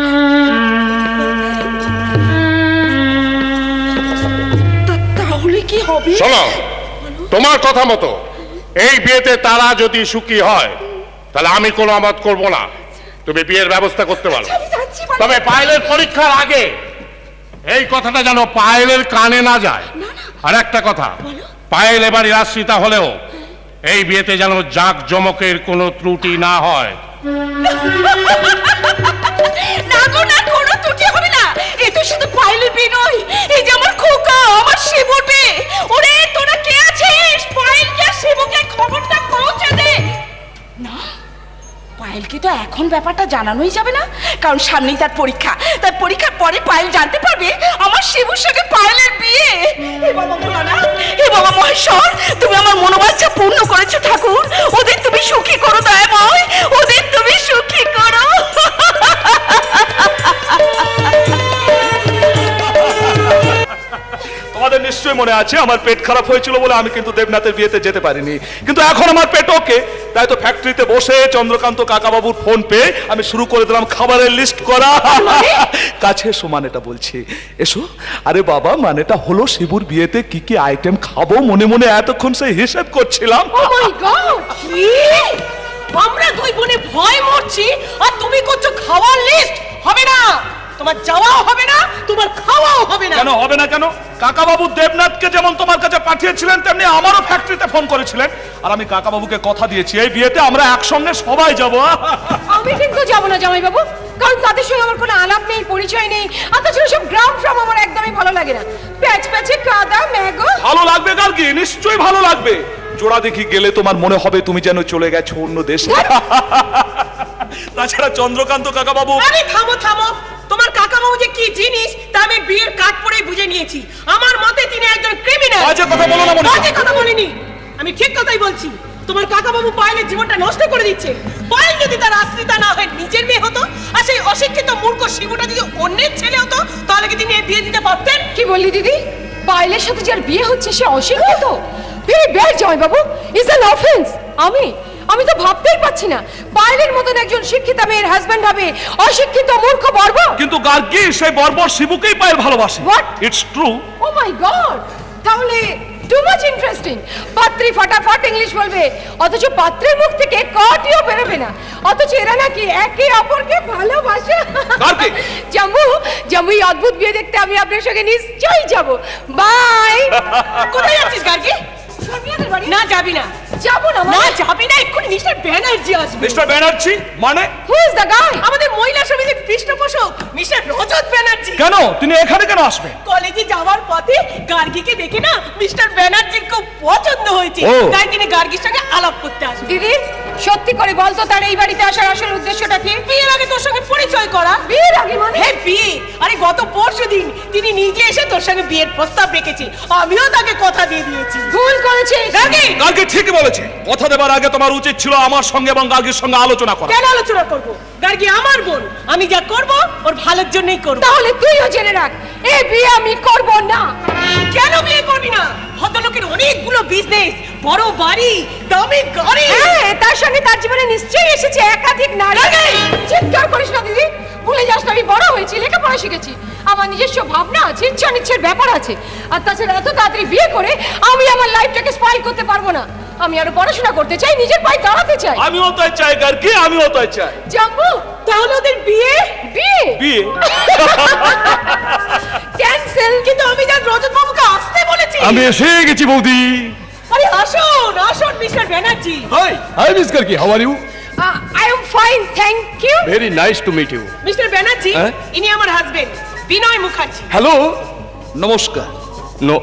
তাহলে কি হবে? শোনো, তোমার কথা মতো এই বিয়েতে তারা যদি সুখী হয় তাহলে আমি কোনো আমত করব না, তুমি বিয়ের ব্যবস্থা করতে পারো। তবে পায়েলের পরীক্ষার আগে এই কথাটা যেন পায়েলের কানে না যায়। আর একটা কথা, পায়েল এবার আশ্রিতা হলেও এই বিয়েতে যেন জাক জমকের কোনো ত্রুটি না হয়। না গো না, কোনো ত্রুটি হবে না। এই তো শুধু পায়েলের বিয়ে নয়, এই যে আমার খোকা, আমার শিবুর বিয়ে। ওরে তোরা কে আছিস? পায়েলকে আর শিবুকে খবরটা পৌঁছে দে। না, পায়েলকে তো এখন ব্যাপারটা জানানোই যাবে না, কারণ সামনেই তার পরীক্ষা। তার পরীক্ষার পরে পায়েল জানতে পারবে আমার শিবুর সঙ্গে পায়েলের বিয়ে। হে বাবা ভোলানা, হে বাবা মহেশ্বর, তুমি আমার মনোবাঞ্ছা পূর্ণ করেছো ঠাকুর। ওদের তুমি সুখী করো দয়াময়, ওদের তুমি সুখী করো। তোমাদের নিশ্চয়ই মনে আছে আমার পেট খারাপ হয়েছিল বলে আমি কিন্তু দেবনাথের বিয়েতে যেতে পারিনি, কিন্তু এখন আমার পেট ওকে। তাই তো ফ্যাক্টরিতে বসে চন্দ্রকান্ত কাকাবাবুর ফোন পেয়ে আমি শুরু করে দিলাম খাবারের লিস্ট করা। কাছে এসো, মানেটা বলছি, এসো। আরে বাবা, মানেটা হলো শিবুর বিয়েতে কি কি আইটেম খাবো, মনে মনে এতক্ষণ সেই হিসেব করছিলাম। ও মাই গড, কি আমরা দুই বোনে ভয় মরছি আর তুমি করছো খাওয়ার লিস্ট? হবে না, তোমার যাওয়াও হবে না, তোমার খাওয়াও হবে না। কেন হবে না? কেন? কাকাবাবু দেবনাথকে যেমন তোমার কাছে পাঠিয়েছিলেন তেমনি আমারও ফ্যাক্টরিতে ফোন করেছিলেন, আর আমি কাকাবাবুকে কথা দিয়েছি এই বিয়েতে আমরা একসঙ্গে সবাই যাব। আমি কিন্তু যাব না জামাই বাবু, কারণ তাদের সঙ্গে আমার কোনো আলাপ নেই, পরিচয় নেই, আর তাছাড়া সব গ্রাম ফ্রাম আমার একদমই ভালো লাগে না। প্যাচ প্যাচে কাদা ম্যাগো। ভালো লাগবে কার কি? নিশ্চয়ই ভালো লাগবে। জোড়া দেখি গেলে তোমার মনে হবে তুমি যেন চলে গেছো অন্য দেশে। তাছাড়া চন্দ্রকান্ত কাকাবাবু। আরে থামো থামো, তোমার কাকাবাবু যে কি জিনিস তা আমি বিয়ের কাঠ পরেই বুঝে নিয়েছি। আমার মতে তিনি একজন ক্রিমিনাল। বাজে কথা বলো না মনিকা। বাজে কথা বলিনি, আমি ঠিক কথাই বলছি। তোমার কাকাবাবু পায়েলের জীবনটা নষ্ট করে দিচ্ছে। পায়েল যদি তার আশ্রিতা না হয় নিজের মেয়ে হতো, আর সেই অশিক্ষিত মূর্খ শিবুটা যদি অন্যের ছেলে হতো, তাহলে কি তিনি বিয়ে দিতে পারতেন? কি বললি দিদি? পায়েলের সাথে যার বিয়ে হচ্ছে সে অশিক্ষিত? ভেরি ব্যাড জামাই বাবু, ইজ অ্যান অফেন্স। আমি আমি তো ভাবতেই পাচ্ছি না পায়েলের মতন একজন শিক্ষিত মেয়ের হাজবেন্ড হবে অশিক্ষিত মূর্খ বর্বর। কিন্তু গার্গী সেই বর্বর শিবুকেই পায়েল ভালোবাসে। What? It's true. Oh my god, তাহলে টু মাচ ইন্টারেস্টিং। পাত্রী ফটাফট ইংলিশ বলবে, অথচ পাত্রের মুখ থেকে কটিও বেরোবে না, অথচ এরা নাকি একে অপরকে ভালোবাসে। জাম্বু জাম্বু, এই অদ্ভুত বিয়ে দেখতে আমি আপনার সঙ্গে নিশ্চয়ই যাব। বাই। কোথায় যাচ্ছিস গার্গী? না যাবি না। যাবো না। না যাবি না, এক্ষুনি মিস্টার ব্যানার্জি আসবে। মিস্টার ব্যানার্জি মানে? Who is the guy? আমাদের মহিলা সমিতির পৃষ্ঠপোষক মিস্টার রজত ব্যানার্জি। কেন তিনি এখানে কেন আসবেন? কলেজে যাওয়ার পথে গার্গীকে দেখে না মিস্টার ব্যানার্জির খুব পছন্দ হয়েছে, তাই তিনি গার্গীর সঙ্গে আলাপ করতে আসবেন। দিদি সত্যি করে বল তো তার এই বাড়িতে আসার আসল উদ্দেশ্যটা কি? বিয়ের আগে তোর সঙ্গে পরিচয় করা। বিয়ের আগে মানে? হ্যাঁ বিয়ে। আরে গত পরশুদিন তিনি নিজে এসে তোর সঙ্গে বিয়ের প্রস্তাব রেখেছে, আমিও তাকে কথা দিয়ে দিয়েছি। ভুল করেছিস গার্গী। গার্গী ঠিকই বলেছে। কথা দেবার আগে তোমার উচিত ছিল আমার সঙ্গে এবং গার্গীর সঙ্গে আলোচনা করা। কেন আলোচনা করব? গার্গী আমার বোন, আমি যা করব ওর ভালোর জন্যই করব। তাহলে তুইও জেনে রাখ এই বিয়ে আমি করব না। কেন বিয়ে করবি না? ভদ্রলোকের অনেকগুলো বিজনেস, বড় বাড়ি, দামি গাড়ি। হ্যাঁ, তার সঙ্গে তার জীবনে নিশ্চয়ই এসেছে একাধিক নারী। চিৎকার করিস না দিদি, ভুলে যাস না আমি বড় হয়েছি, লেখাপড়া শিখেছি, আমার নিজস্ব ভাবনা আছে, ইচ্ছা নিচ্ছের ব্যাপার আছে। আর তাছাড়া এত তাড়াতাড়ি বিয়ে করে আমি আমার লাইফটাকে স্পয়েল করতে পারবো না। আমি আরো পড়াশোনা করতে চাই, নিজের পায়ে দাঁড়াতে চাই। আমিও তাই চাই গার্গী, আমিও তাই চাই। জাম্বু, তাহলে ওদের বিয়ে বিয়ে বিয়ে ক্যান্সেল। কিন্তু আমি যা রজত বাবুকে আসতে বলেছি। আমি এসে গেছি বৌদি। আরে আসুন আসুন mister Banerjee. Hi hi miss Gargi, how are you? I am fine, thank you. Very nice to meet you. Mister Banerjee, ইনি আমার হাজবেন্ড বিনয় মুখার্জি। হ্যালো, নমস্কার। নো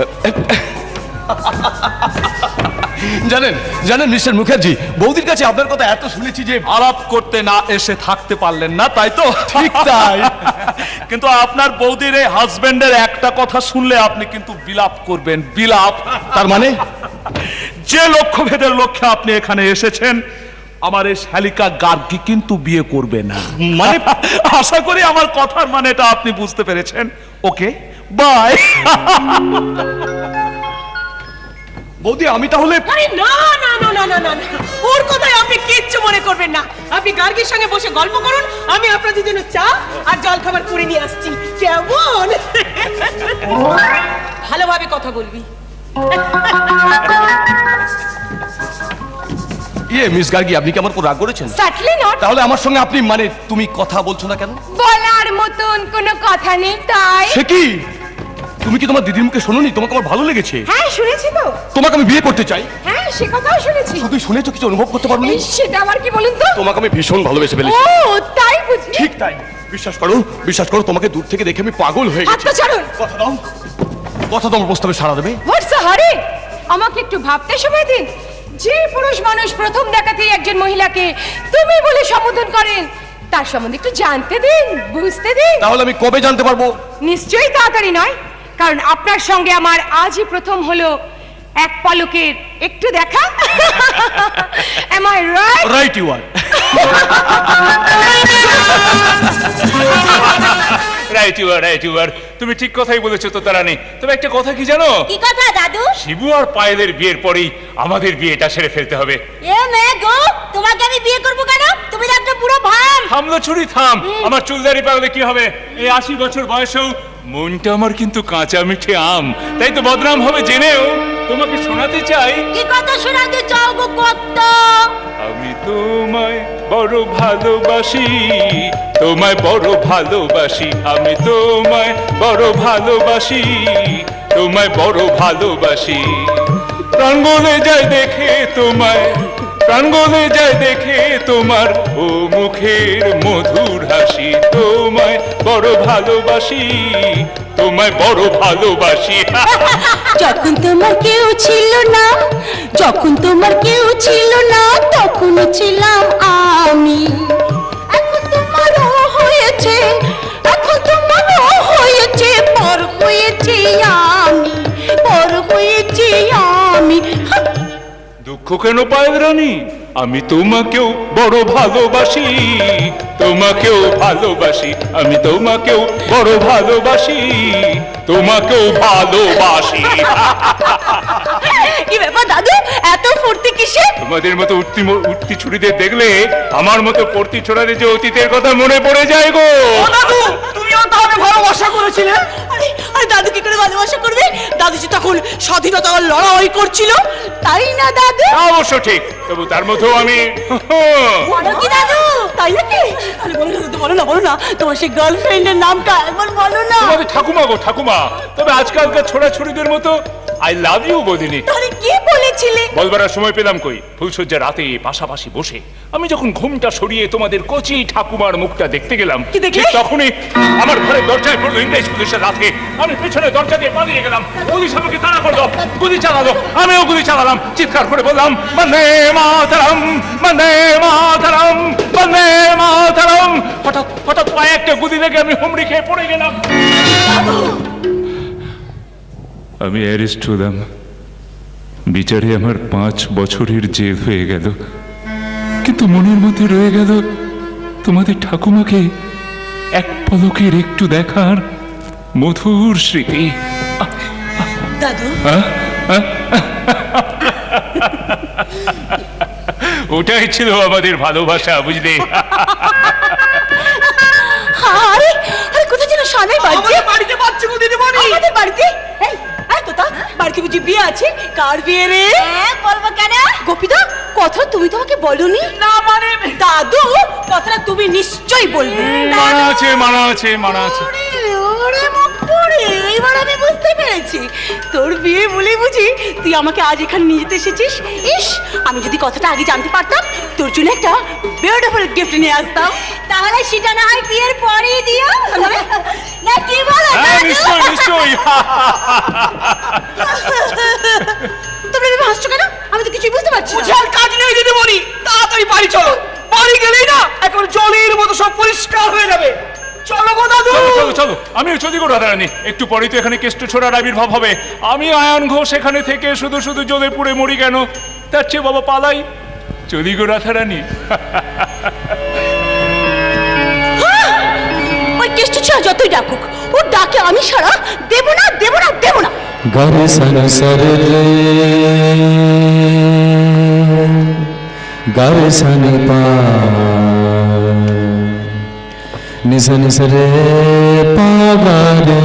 জানেন জানেন মিস্টার মুখার্জি, বৌদির কাছে আপনার কথা এত শুনেছি যে আলাপ করতে না এসে থাকতে পারলেন না, তাই তো? ঠিক তাই। কিন্তু আপনার বৌদির এই হাজবেন্ডের একটা কথা শুনলে আপনি কিন্তু বিলাপ করবেন, বিলাপ। তার মানে যে লক্ষ্য ভেদের লক্ষ্যে আপনি এখানে এসেছেন, আমার এই শালিকা গার্গী কিন্তু বিয়ে করবে না। মানে আশা করি আমার কথার মানেটা আপনি বুঝতে পেরেছেন। Okay, bye. বৌদি আমি তাহলে আরে না না না না না না না, ওর কথায় আপনি কিচ্ছু মনে করবেন না। আপনি গার্গীর সঙ্গে বসে গল্প করুন, আমি আপনাদের জন্য চা আর জল খাবার করে নিয়ে আসছি। কেমন? ভালোভাবে কথা বলবি। ইয়ে মিস গার্গী, আপনি কি আমার উপর রাগ করেছেন? Certainly not. তাহলে আমার সঙ্গে আপনি মানে তুমি কথা বলছো না কেন? বলার মতন কোনো কথা নেই তাই। সে কি? তুমি কি তোমার দিদির মুখে শোনোনি তোমাকে আমার ভালো লেগেছে? হ্যাঁ শুনেছি তো। তোমাকে আমি বিয়ে করতে চাই। হ্যাঁ সে কথাও শুনেছি। শুধু শুনেছো, কিছু অনুভব করতে পারোনি? এই, সেটা আবার কি বলুন তো? তোমাকে আমি ভীষণ ভালোবেসে ও ফেলেছি। তাই বুঝলি? ঠিক তাই। বিশ্বাস করো, বিশ্বাস করো, তোমাকে দূর থেকে দেখে আমি পাগল হয়ে গেছি। হাতটা ছাড়ুন। কথা দাও, কথা তোমার প্রস্তাবে সাড়া দেবে? হোয়াটস আ হারি? আমাকে একটু ভাবতে সময় দিন। যে পুরুষ মানুষ প্রথম দেখাতেই একজন মহিলাকে তুমি বলে সম্বোধন করেন, তার সম্বন্ধে একটু জানতে দিন, বুঝতে দিন। তাহলে আমি কবে জানতে পারবো? নিশ্চয়ই তাড়াতাড়ি নয়, কারণ আপনার সঙ্গে আমার আজই প্রথম হলো এক পলকের একটু দেখা। Am I right? Right you are. Right you are, right you are. তুমি ঠিক কথাই বলেছো তো তারানি। তবে একটা কথা কি জানো? কি কথা দাদু? শিবু আর পায়েলের বিয়ের পরেই আমাদের বিয়েটা সেরে ফেলতে হবে। এ মে গো, তোমাকে আমি বিয়ে করব কেন? তুমি তো একটা পুরো ভাম। থামলো ছুরি থাম। আমার চুলদারি পাগলে কি হবে? এই আশি বছর বয়সেও মনটা আমার কিন্তু কাঁচা মিঠে আম, তাই তো বদনাম হবে জেনেও তোমাকে শোনাতে চাই। কি কথা শোনাতে চাও গো কত? আমি তোমায় বড় ভালোবাসি, তোমায় বড় ভালোবাসি, আমি তোমায় বড় ভালোবাসি, তোমায় বড় ভালোবাসি। প্রাণ গলে যায় দেখে তোমায়, প্রাণ গলে যায় দেখে তোমার ও মুখের মধুর হাসি, তোমায় বড় ভালোবাসি, তোমায় বড় ভালোবাসি। যখন তোমার কেউ ছিল না, যখন তোমার কেউ ছিল না, তখন ছিলাম আমি। এখন তোমারও হয়েছে, এখন তোমারও হয়েছে, পর হয়েছি আমি, পর হয়েছি আমি। দুঃখ কেন পায়েল রানী? আমি তোমাকেও বড় ভালোবাসি, তোমাকেও ভালোবাসি, আমি তোমাকেও বড় ভালোবাসি, তোমাকেও ভালোবাসি। কি ব্যাপার দাদু, এত ফুর্তি কিসে? তোমাদের মতো উঠতি উঠতি ছুরিদের দেখলে আমার মতো পড়তি ছোড়াদের যে অতীতের কথা মনে পড়ে যায় গো। দাদু, তুমিও তাহলে ভালোবাসা করেছিলে? আরে আরে দাদু কি করে ভালোবাসা করবে? দাদু যে তখন স্বাধীনতার লড়াই করছিল, তাই না দাদু? অবশ্য ঠিক, তবু তার মতো আমি বলো কি দাদু? তাই নাকি? আরে বলো না দাদু, বলো না, বলো না, তোমার সেই গার্লফ্রেন্ডের নামটা একবার বলো না। তোমাদের ঠাকুমা গো ঠাকুমা। তবে আজকালকার ছোড়াছুড়িদের মতো আই লাভ ইউ বলিনি। তাহলে কি বলেছিলে? বলবার সময় পেলাম কই? ফুলসজ্জা রাতে পাশাপাশি বসে আমি যখন ঘুমটা সরিয়ে তোমাদের কচি ঠাকুমার মুখটা দেখতে গেলাম, কি দেখলে? ঠিক তখনই আমার ঘরের দরজায় পড়লো ইংরেজ পুলিশের রাতে। আমি পেছনে দরজা দিয়ে পালিয়ে গেলাম, পুলিশ আমাকে তাড়া করলো, গুলি চালালো, আমিও গুলি চালালাম, চিৎকার করে বললাম বন্দে মাতরম, বন্দে মাতরম, বন্দে মাতরম। হঠাৎ হঠাৎ পায়ে একটা গুলি লেগে আমি হুমড়ি খেয়ে পড়ে গেলাম। আমি অ্যারেস্ট হলাম। বিচারে আমার পাঁচ বছরের জেল হয়ে গেল, কিন্তু মনের মধ্যে রয়ে গেল তোমাদের ঠাকুমাকে এক পলকের একটু দেখার মধুর স্মৃতি। দাদু, ওটাই ছিল আমাদের ভালোবাসা, বুঝলে? আরে আরে কোথায় যেন সানাই বাজছে? আমাদের বাড়িতে বাজছে গো দিদিমণি। আমাদের বাড়িতে? এই এই তোতা, বাড়িতে বুঝি বিয়ে আছে? কার বিয়ে রে? হ্যাঁ বলবো কেন? গোপিদা, কথা তুমি তো আমাকে বলনি। না মানে দাদু, কথাটা তুমি নিশ্চয়ই বলবে। মানা আছে, মানা আছে, মানা আছে। ওরে মকপুরে, এইবার আমি বুঝতে পেরেছি তোর বিয়ে বলে বুঝি তুই আমাকে আজ এখানে নিয়ে যেতে এসেছিস। ইস, আমি যদি কথাটা আগে জানতে পারতাম তোর জন্য একটা বিউটিফুল গিফট নিয়ে আসতাম। তাহলে সেটা না হয় বিয়ের পরেই দিও না, কি বলো? হ্যাঁ, নিশ্চয়ই নিশ্চয়ই। তোমরা এভাবে হাসছো কেন? আমি তো কিছুই বুঝতে পারছি না। বুঝার কাজ নেই দিদিমণি, তাড়াতাড়ি বাড়ি চলো। বাড়ি গেলেই না এখন জলের মতো সব পরিষ্কার হয়ে যাবে। চলো গো দাদু। চলো চলো চলো, আমিও চলি গো রাধারানী। একটু পরেই তো এখানে কেষ্ট ছোড়ার আবির্ভাব হবে। আমি আয়ন ঘোষ এখানে থেকে শুধু শুধু জ্বলে পুড়ে মরি কেন? তার চেয়ে বাবা পালাই। চলি গো রাধারানী। ওই কেষ্ট ছোড়া যতই ডাকুক, ও ডাকে আমি সারা দেব না দেব না দেব না। গারে সারে সারে রে গারে সানে পা নিসা নিসা রে পা গারে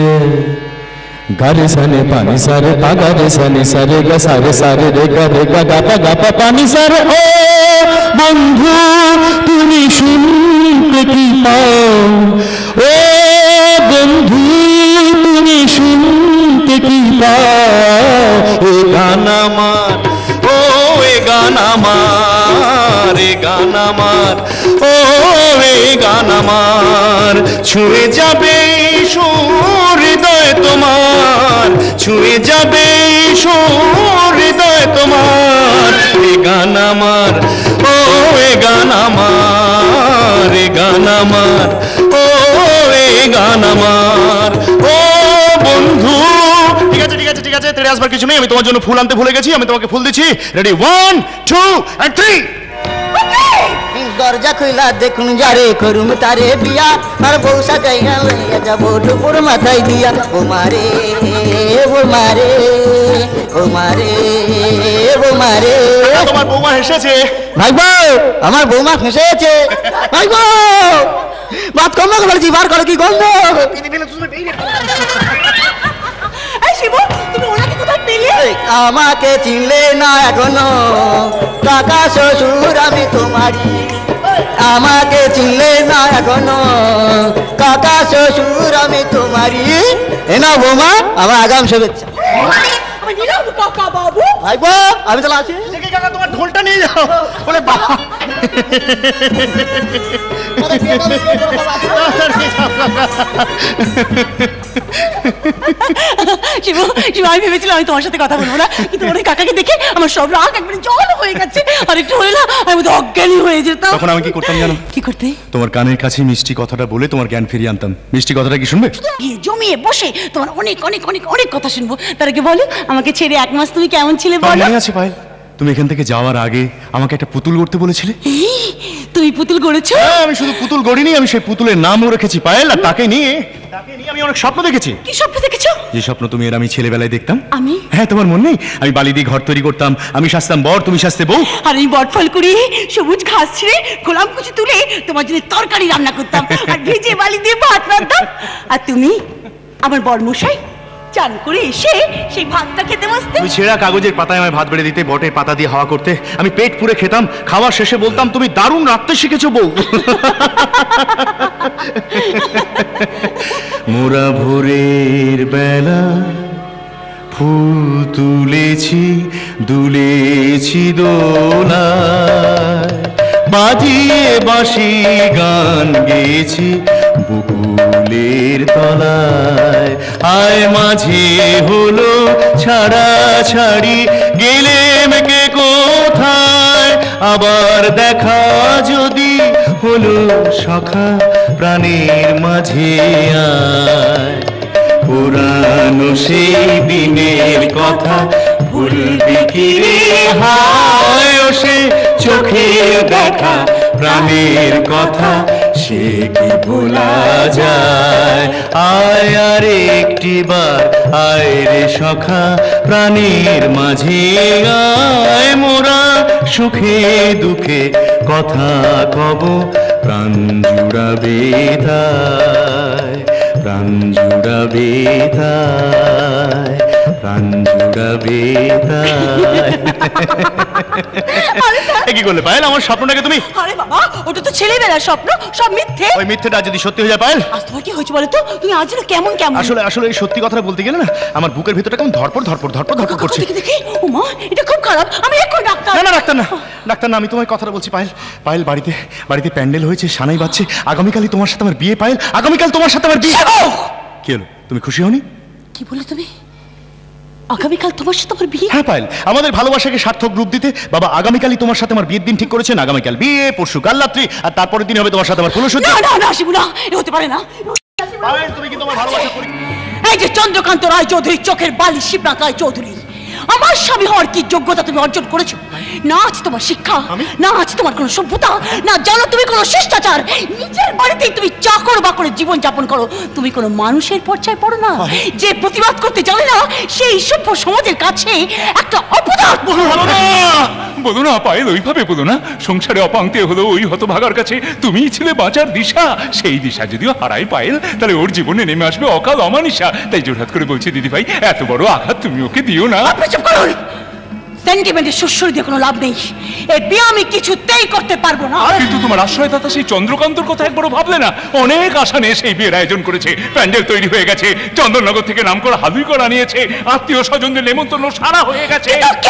গারে সানে পা নিসা রে পা গারে সানে সারে গা সারে সারে রে গা রে গা গা পা গা পা পা নিসা রে। ও বন্ধু তুমি শুনতে কি পাও? ও বন্ধু তুমি শুনতে কি পাও? এ গান আমার, ও এ গান আমার, এ গান আমার, ও এ গান আমার। ছুঁয়ে যাবে হৃদয় তোমার, ছুঁয়ে যাবে হৃদয় তোমার। এ গান আমার, ও এ গান আমার, এ গান আমার, ও এ গান আমার। ও বন্ধু, ঠিক আছে ঠিক আছে ঠিক আছে, তেড়ে আসবার কিছু নেই। আমি তোমার জন্য ফুল আনতে ভুলে গেছি, আমি তোমাকে ফুল দিচ্ছি। Ready, one two and three. দরজা খুইলা দেখুন যারে করুম তারে বিয়া, আর বউ সাজাইয়া লইয়া যাবো টুপুর মাথায় দিয়া। ও মারে ও মারে ও মারে ও মারে। তোমার বৌমা হেসেছে। ভাই বউ, আমার বৌমা ফেসেছে। ভাই বউ, বাত কম না বলছি, বার করে কি গন্ধ। এই শিবু, তুমি ওনাকে কোথায় পেলে? আমাকে চিনলে না এখনো, কাকা শ্বশুর আমি তোমারই। আমাকে চিনলে না এখনো, কাকা শ্বশুর আমি তোমারই। এ না বৌমা, আমার আগাম শুভেচ্ছা। আমি নিলাম কাকা বাবু। ভাই বউ, আমি তাহলে আছি। কাকা তোমার ঢোলটা নিয়ে যাও। বলে বাবা শিবু, শিবু, আমি ভেবেছিলাম আমি তোমার সাথে কথা বলবো না, কিন্তু ওর কাকাকে দেখে আমার সব রাগ একবারে জল হয়ে গেছে। আর একটু হলে না আমি তো অজ্ঞানী হয়ে যেতাম। তখন আমি কি করতাম জানো? কি করতে? তোমার কানের কাছে মিষ্টি কথাটা বলে তোমার জ্ঞান ফিরিয়ে আনতাম। মিষ্টি কথাটা কি শুনবে? গিয়ে জমিয়ে বসে তোমার অনেক অনেক অনেক অনেক কথা শুনবো। তার আগে বলো, আমাকে ছেড়ে এক মাস তুমি কেমন ছিলে আমার বলো। মনে আছে পায়েল, তুমি এখান থেকে যাওয়ার আগে আমাকে একটা পুতুল গড়তে বলেছিলে। এই, তুমি পুতুল গড়েছো? হ্যাঁ, আমি শুধু পুতুল গড়িনি, আমি সেই পুতুলের নামও রেখেছি পায়েল। আর তাকে নিয়ে তাকে নিয়ে আমি অনেক স্বপ্ন দেখেছি। কি স্বপ্ন দেখেছো? যে স্বপ্ন তুমি আর আমি ছেলেবেলায় দেখতাম। আমি? হ্যাঁ, তোমার মনে নেই? আমি বালি দিয়ে ঘর তৈরি করতাম, আমি সাজতাম বর, তুমি সাজতে বউ। আর এই বটফল কুড়িয়ে সবুজ ঘাস ছিঁড়ে গোলাম কুচি তুলে তোমার জন্য তরকারি রান্না করতাম, আর ভেজে বালি দিয়ে ভাত রান্তাম। আর তুমি আমার বড়মশাই চান করে এসে সেই ভাতটা খেতে বসতে। তুমি ছেঁড়া কাগজের পাতায় আমায় ভাত বেড়ে দিতে, বটের পাতা দিয়ে হাওয়া করতে। আমি পেট পুরে খেতাম, খাওয়ার শেষে বলতাম তুমি দারুণ রাখতে শিখেছো বউ। মোরা ভোরের বেলা ফুল তুলেছি, দুলেছি দোলায়, বাজিয়ে বাঁশি গান গেয়েছি বকুলের তলায়। আয় মাঝে হলো ছাড়া ছাড়ি, গেলেম কে কোথায়, আবার দেখা যদি হলো সখা প্রাণের মাঝে আয়। পুরানো সেই দিনের কথা ভুলবি কি রে হায়, ও সে চোখের দেখা প্রাণের কথা সে কি ভোলা যায়। আয় আর একটি বার আয় রে সখা প্রাণের মাঝে আয়, মোরা সুখে দুঃখে কথা কব প্রাণ জুড়াবে তাই, প্রাণ জুড়াবে তাই, প্রাণ জুড়াবে তাই। কি করলে পায়েল? আমার স্বপ্নটাকে তুমি... আরে বাবা, ওটা তো ছেলেবেলার স্বপ্ন, সব মিথ্যে। ওই মিথ্যেটা যদি সত্যি হয়ে যায় পায়েল? আজ তোমার কি হয়েছে বলো তো? তুমি আজ না কেমন কেমন। আসলে আসলে এই সত্যি কথাটা বলতে গেলে না আমার বুকের ভিতরটা কেমন ধরপড় ধরপড় ধরপড় ধরপড় করছে। দেখি দেখি, ও মা, এটা খুব খারাপ। আমি এখন ডাক্তার। না না ডাক্তার না, ডাক্তার না, আমি তোমার কথাটা বলছি পায়েল। পায়েল, বাড়িতে বাড়িতে প্যান্ডেল হয়েছে, সানাই বাজছে, আগামীকালই তোমার সাথে আমার বিয়ে। পায়েল, আগামীকাল তোমার সাথে আমার বিয়ে। কি হলো, তুমি খুশি হওনি? কি বলে তুমি? আগামীকাল তোমার সাথে আমার বিয়ে? হ্যাঁ পায়েল, আমাদের ভালোবাসাকে সার্থক রূপ দিতে বাবা আগামীকালই তোমার সাথে আমার বিয়ের দিন ঠিক করেছেন। আগামীকাল বিয়ে, পরশু কাল রাত্রি, আর তারপরের দিন হবে তোমার সাথে আমার ফুলসজ্জা। না না না শিবু, না, এ হতে পারে না। পায়েল, তুমি কি তোমার ভালোবাসা করি? এই যে চন্দ্রকান্ত রায় চৌধুরী, চোখের বালি শিবনাথ রায় চৌধুরী, আমার স্বামী হওয়ার কি যোগ্যতা তুমি অর্জন করেছো? না আছে তোমার শিক্ষা, না আছে তোমার কোনো সভ্যতা, না জানো তুমি কোনো শিষ্টাচার। নিজের বাড়িতেই তুমি চাকর বাকরে জীবন যাপন করো। তুমি কোনো মানুষের পর্যায়ে পড়ো না। যে প্রতিবাদ করতে জানে না সেই সভ্য সমাজের কাছে একটা অপরাধ। বলো না, বলো না পায়েল, ওইভাবে বলো না। সংসারে অপাংতে হলো ওই হতভাগার কাছে তুমিই ছিলে বাঁচার দিশা। সেই দিশা যদিও হারাই পায়েল, তাহলে ওর জীবনে নেমে আসবে অকাল অমানিসা। তাই জোরহাত করে বলছি দিদি ভাই, এত বড় আঘাত তুমি ওকে দিও না। সেন্টিমেন্টের সুশ্রী দিয়ে কোনো লাভ নেই। এই বিয়ে আমি কিছুতেই করতে পারবো না। কিন্তু তোমার আশ্রয়দাতা সেই চন্দ্রকান্তর কথা একবারও ভাবলে না? অনেক আশা নিয়ে সেই বিয়ের আয়োজন করেছে, প্যান্ডেল তৈরি হয়ে গেছে, চন্দননগর থেকে নাম করা হালুই করা নিয়েছে, আত্মীয় স্বজনদের নেমন্তন্ন সারা হয়ে গেছে।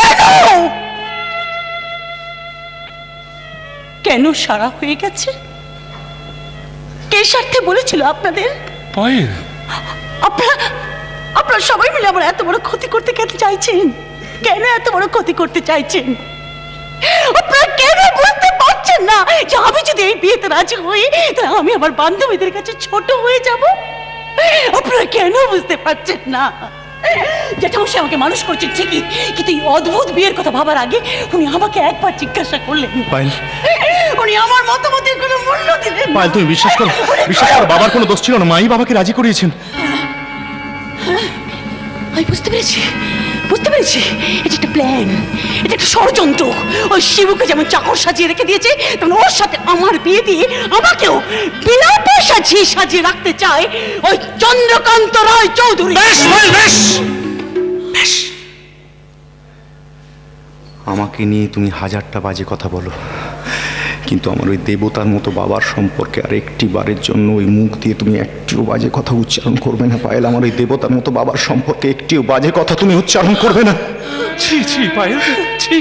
কেন সারা হয়ে গেছে? কে স্বার্থে বলেছিল আপনাদের? পায়েল, আপনারা আপনারা সবাই মিলে আমার এত বড় ক্ষতি করতে কেন চাইছেন? কেন এত বড় ক্ষতি করতে চাইছেন? আপনারা কেন বুঝতে পারছেন না যে আমি যদি এই বিয়েতে রাজি হই তাহলে আমি আমার বান্ধবীদের কাছে ছোট হয়ে যাব? আপনারা কেন বুঝতে পারছেন না? জেঠামশাই আমাকে মানুষ করছেন ঠিকই, কিন্তু এই অদ্ভুত বিয়ের কথা ভাবার আগে উনি আমাকে একবার জিজ্ঞাসা করলেন। পায়েল, উনি আমার মতামতের কোনো মূল্য দিলেন না। পায়েল, তুমি বিশ্বাস করো, বিশ্বাস করো, বাবার কোনো দোষ ছিল না, মাই বাবাকে রাজি করিয়েছেন। আমি বুঝতে পেরেছি, বুঝতে পেরেছি, এটা একটা প্ল্যান, এটা একটা ষড়যন্ত্র। ওই শিবুকে যেমন চাকর সাজিয়ে রেখে দিয়েছে, তেমন ওর সাথে আমার বিয়ে দিয়ে আমাকেও বিনা পয়সা ঝিয়ে সাজিয়ে রাখতে চায় ওই চন্দ্রকান্ত রায় চৌধুরী। বেশ বেশ বেশ বেশ, আমাকে নিয়ে তুমি হাজারটা বাজে কথা বলো, কিন্তু আমার ওই দেবতার মতো বাবার সম্পর্কে আর একটি বারের জন্য ওই মুখ দিয়ে তুমি একটিও বাজে কথা উচ্চারণ করবে না পায়েল। আমার ওই দেবতার মতো বাবার সম্পর্কে একটিও বাজে কথা তুমি উচ্চারণ করবে না। ছি ছি পায়েল, ছি।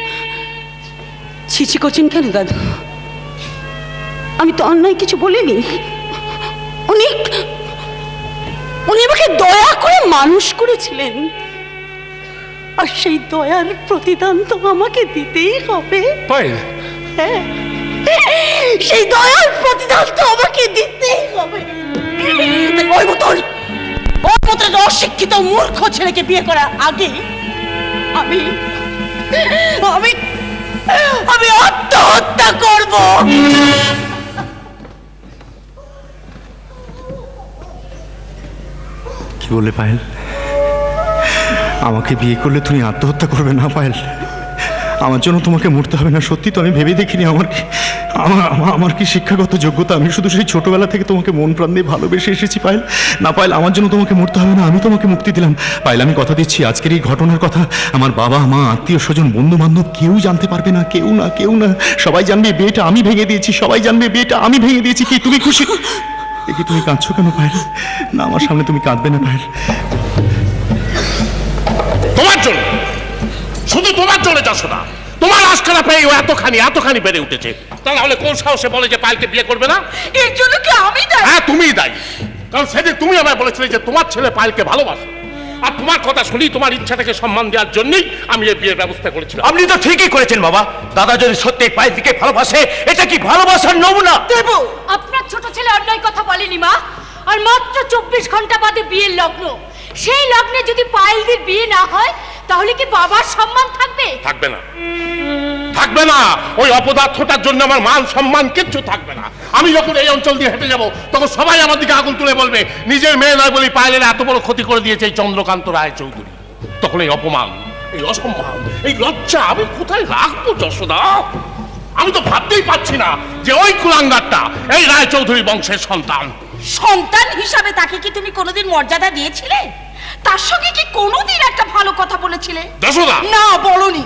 ছি ছি করছেন কেন দাদু? আমি তো অন্যায় কিছু বলিনি। উনি উনি আমাকে দয়া করে মানুষ করেছিলেন, আর সেই দয়ার প্রতিদান তো আমাকে দিতেই হবে। পায়েল, হ্যাঁ, সেই দয়ার প্রতিদান তো আমাকে দিতেই হবে। ওই মতন ওর মতন অশিক্ষিত মূর্খ ছেলেকে বিয়ে করার আগে আমি আমি আমি আত্মহত্যা করব। কি বললে পায়েল? আমাকে বিয়ে করলে তুমি আত্মহত্যা করবে? না পায়েল, আমার জন্য তোমাকে মরতে হবে না। সত্যি তো আমি ভেবে দেখিনি আমার কি আমার আমার কি শিক্ষাগত যোগ্যতা। আমি শুধু সেই ছোটবেলা থেকে তোমাকে মন প্রাণ দিয়ে ভালোবেসে এসেছি পায়েল। না পায়েল, আমার জন্য তোমাকে মরতে হবে না, আমি তোমাকে মুক্তি দিলাম। পায়েল, আমি কথা দিচ্ছি আজকের এই ঘটনার কথা আমার বাবা মা আত্মীয় স্বজন বন্ধু বান্ধব কেউ জানতে পারবে না, কেউ না কেউ না। সবাই জানবে বিয়েটা আমি ভেঙে দিয়েছি, সবাই জানবে বিয়েটা আমি ভেঙে দিয়েছি। কি তুমি খুশি? কি তুমি কাঁদছো কেন পায়েল? না, আমার সামনে তুমি কাঁদবে না পায়েল। তোমার জন্য, শুধু তোমার জন্য যশোদা, তোমার আজকাল পেয়ে ও এতখানি এতখানি বেড়ে উঠেছে। তাহলে কোন সাহসে বলে যে পায়েলকে বিয়ে করবে না? এর জন্য কি আমি দায়ী? হ্যাঁ, তুমিই দায়ী। কারণ সেদিন তুমি আমায় বলেছিলে যে তোমার ছেলে পায়েলকে ভালোবাসে, আর তোমার কথা শুনি তোমার ইচ্ছাটাকে সম্মান দেওয়ার জন্যই আমি এই বিয়ের ব্যবস্থা করেছিলাম। আপনি তো ঠিকই করেছেন বাবা। দাদা যদি সত্যি পায়েলকে ভালোবাসে, এটা কি ভালোবাসার নমুনা? দেব, আপনার ছোট ছেলে অন্যায় কথা বলেনি মা। আর মাত্র চব্বিশ ঘন্টা বাদে বিয়ের লগ্ন, সেই লগ্নে যদি পায়েলদের বিয়ে না হয় তাহলে কি বাবার সম্মান থাকবে? থাকবে না, থাকবে না। ওই অপদার্থটার জন্য আমার মান সম্মান কিচ্ছু থাকবে না। আমি যখন এই অঞ্চল দিয়ে হেঁটে যাব তখন সবাই আমার দিকে আগুন তুলে বলবে নিজের মেয়ে নয় বলে পায়েলের এত বড় ক্ষতি করে দিয়েছে এই চন্দ্রকান্ত রায় চৌধুরী। তখন এই অপমান, এই অসম্মান, এই লজ্জা আমি কোথায় রাখবো যশোদা? আমি তো ভাবতেই পারছি না যে ওই কুলাঙ্গারটা এই রায় চৌধুরী বংশের সন্তান। সন্তান হিসাবে তাকে কি তুমি কোনোদিন মর্যাদা দিয়েছিলে? তার সঙ্গে কি কোনোদিন একটা ভালো কথা বলেছিলে? যশোদা, না বলনি।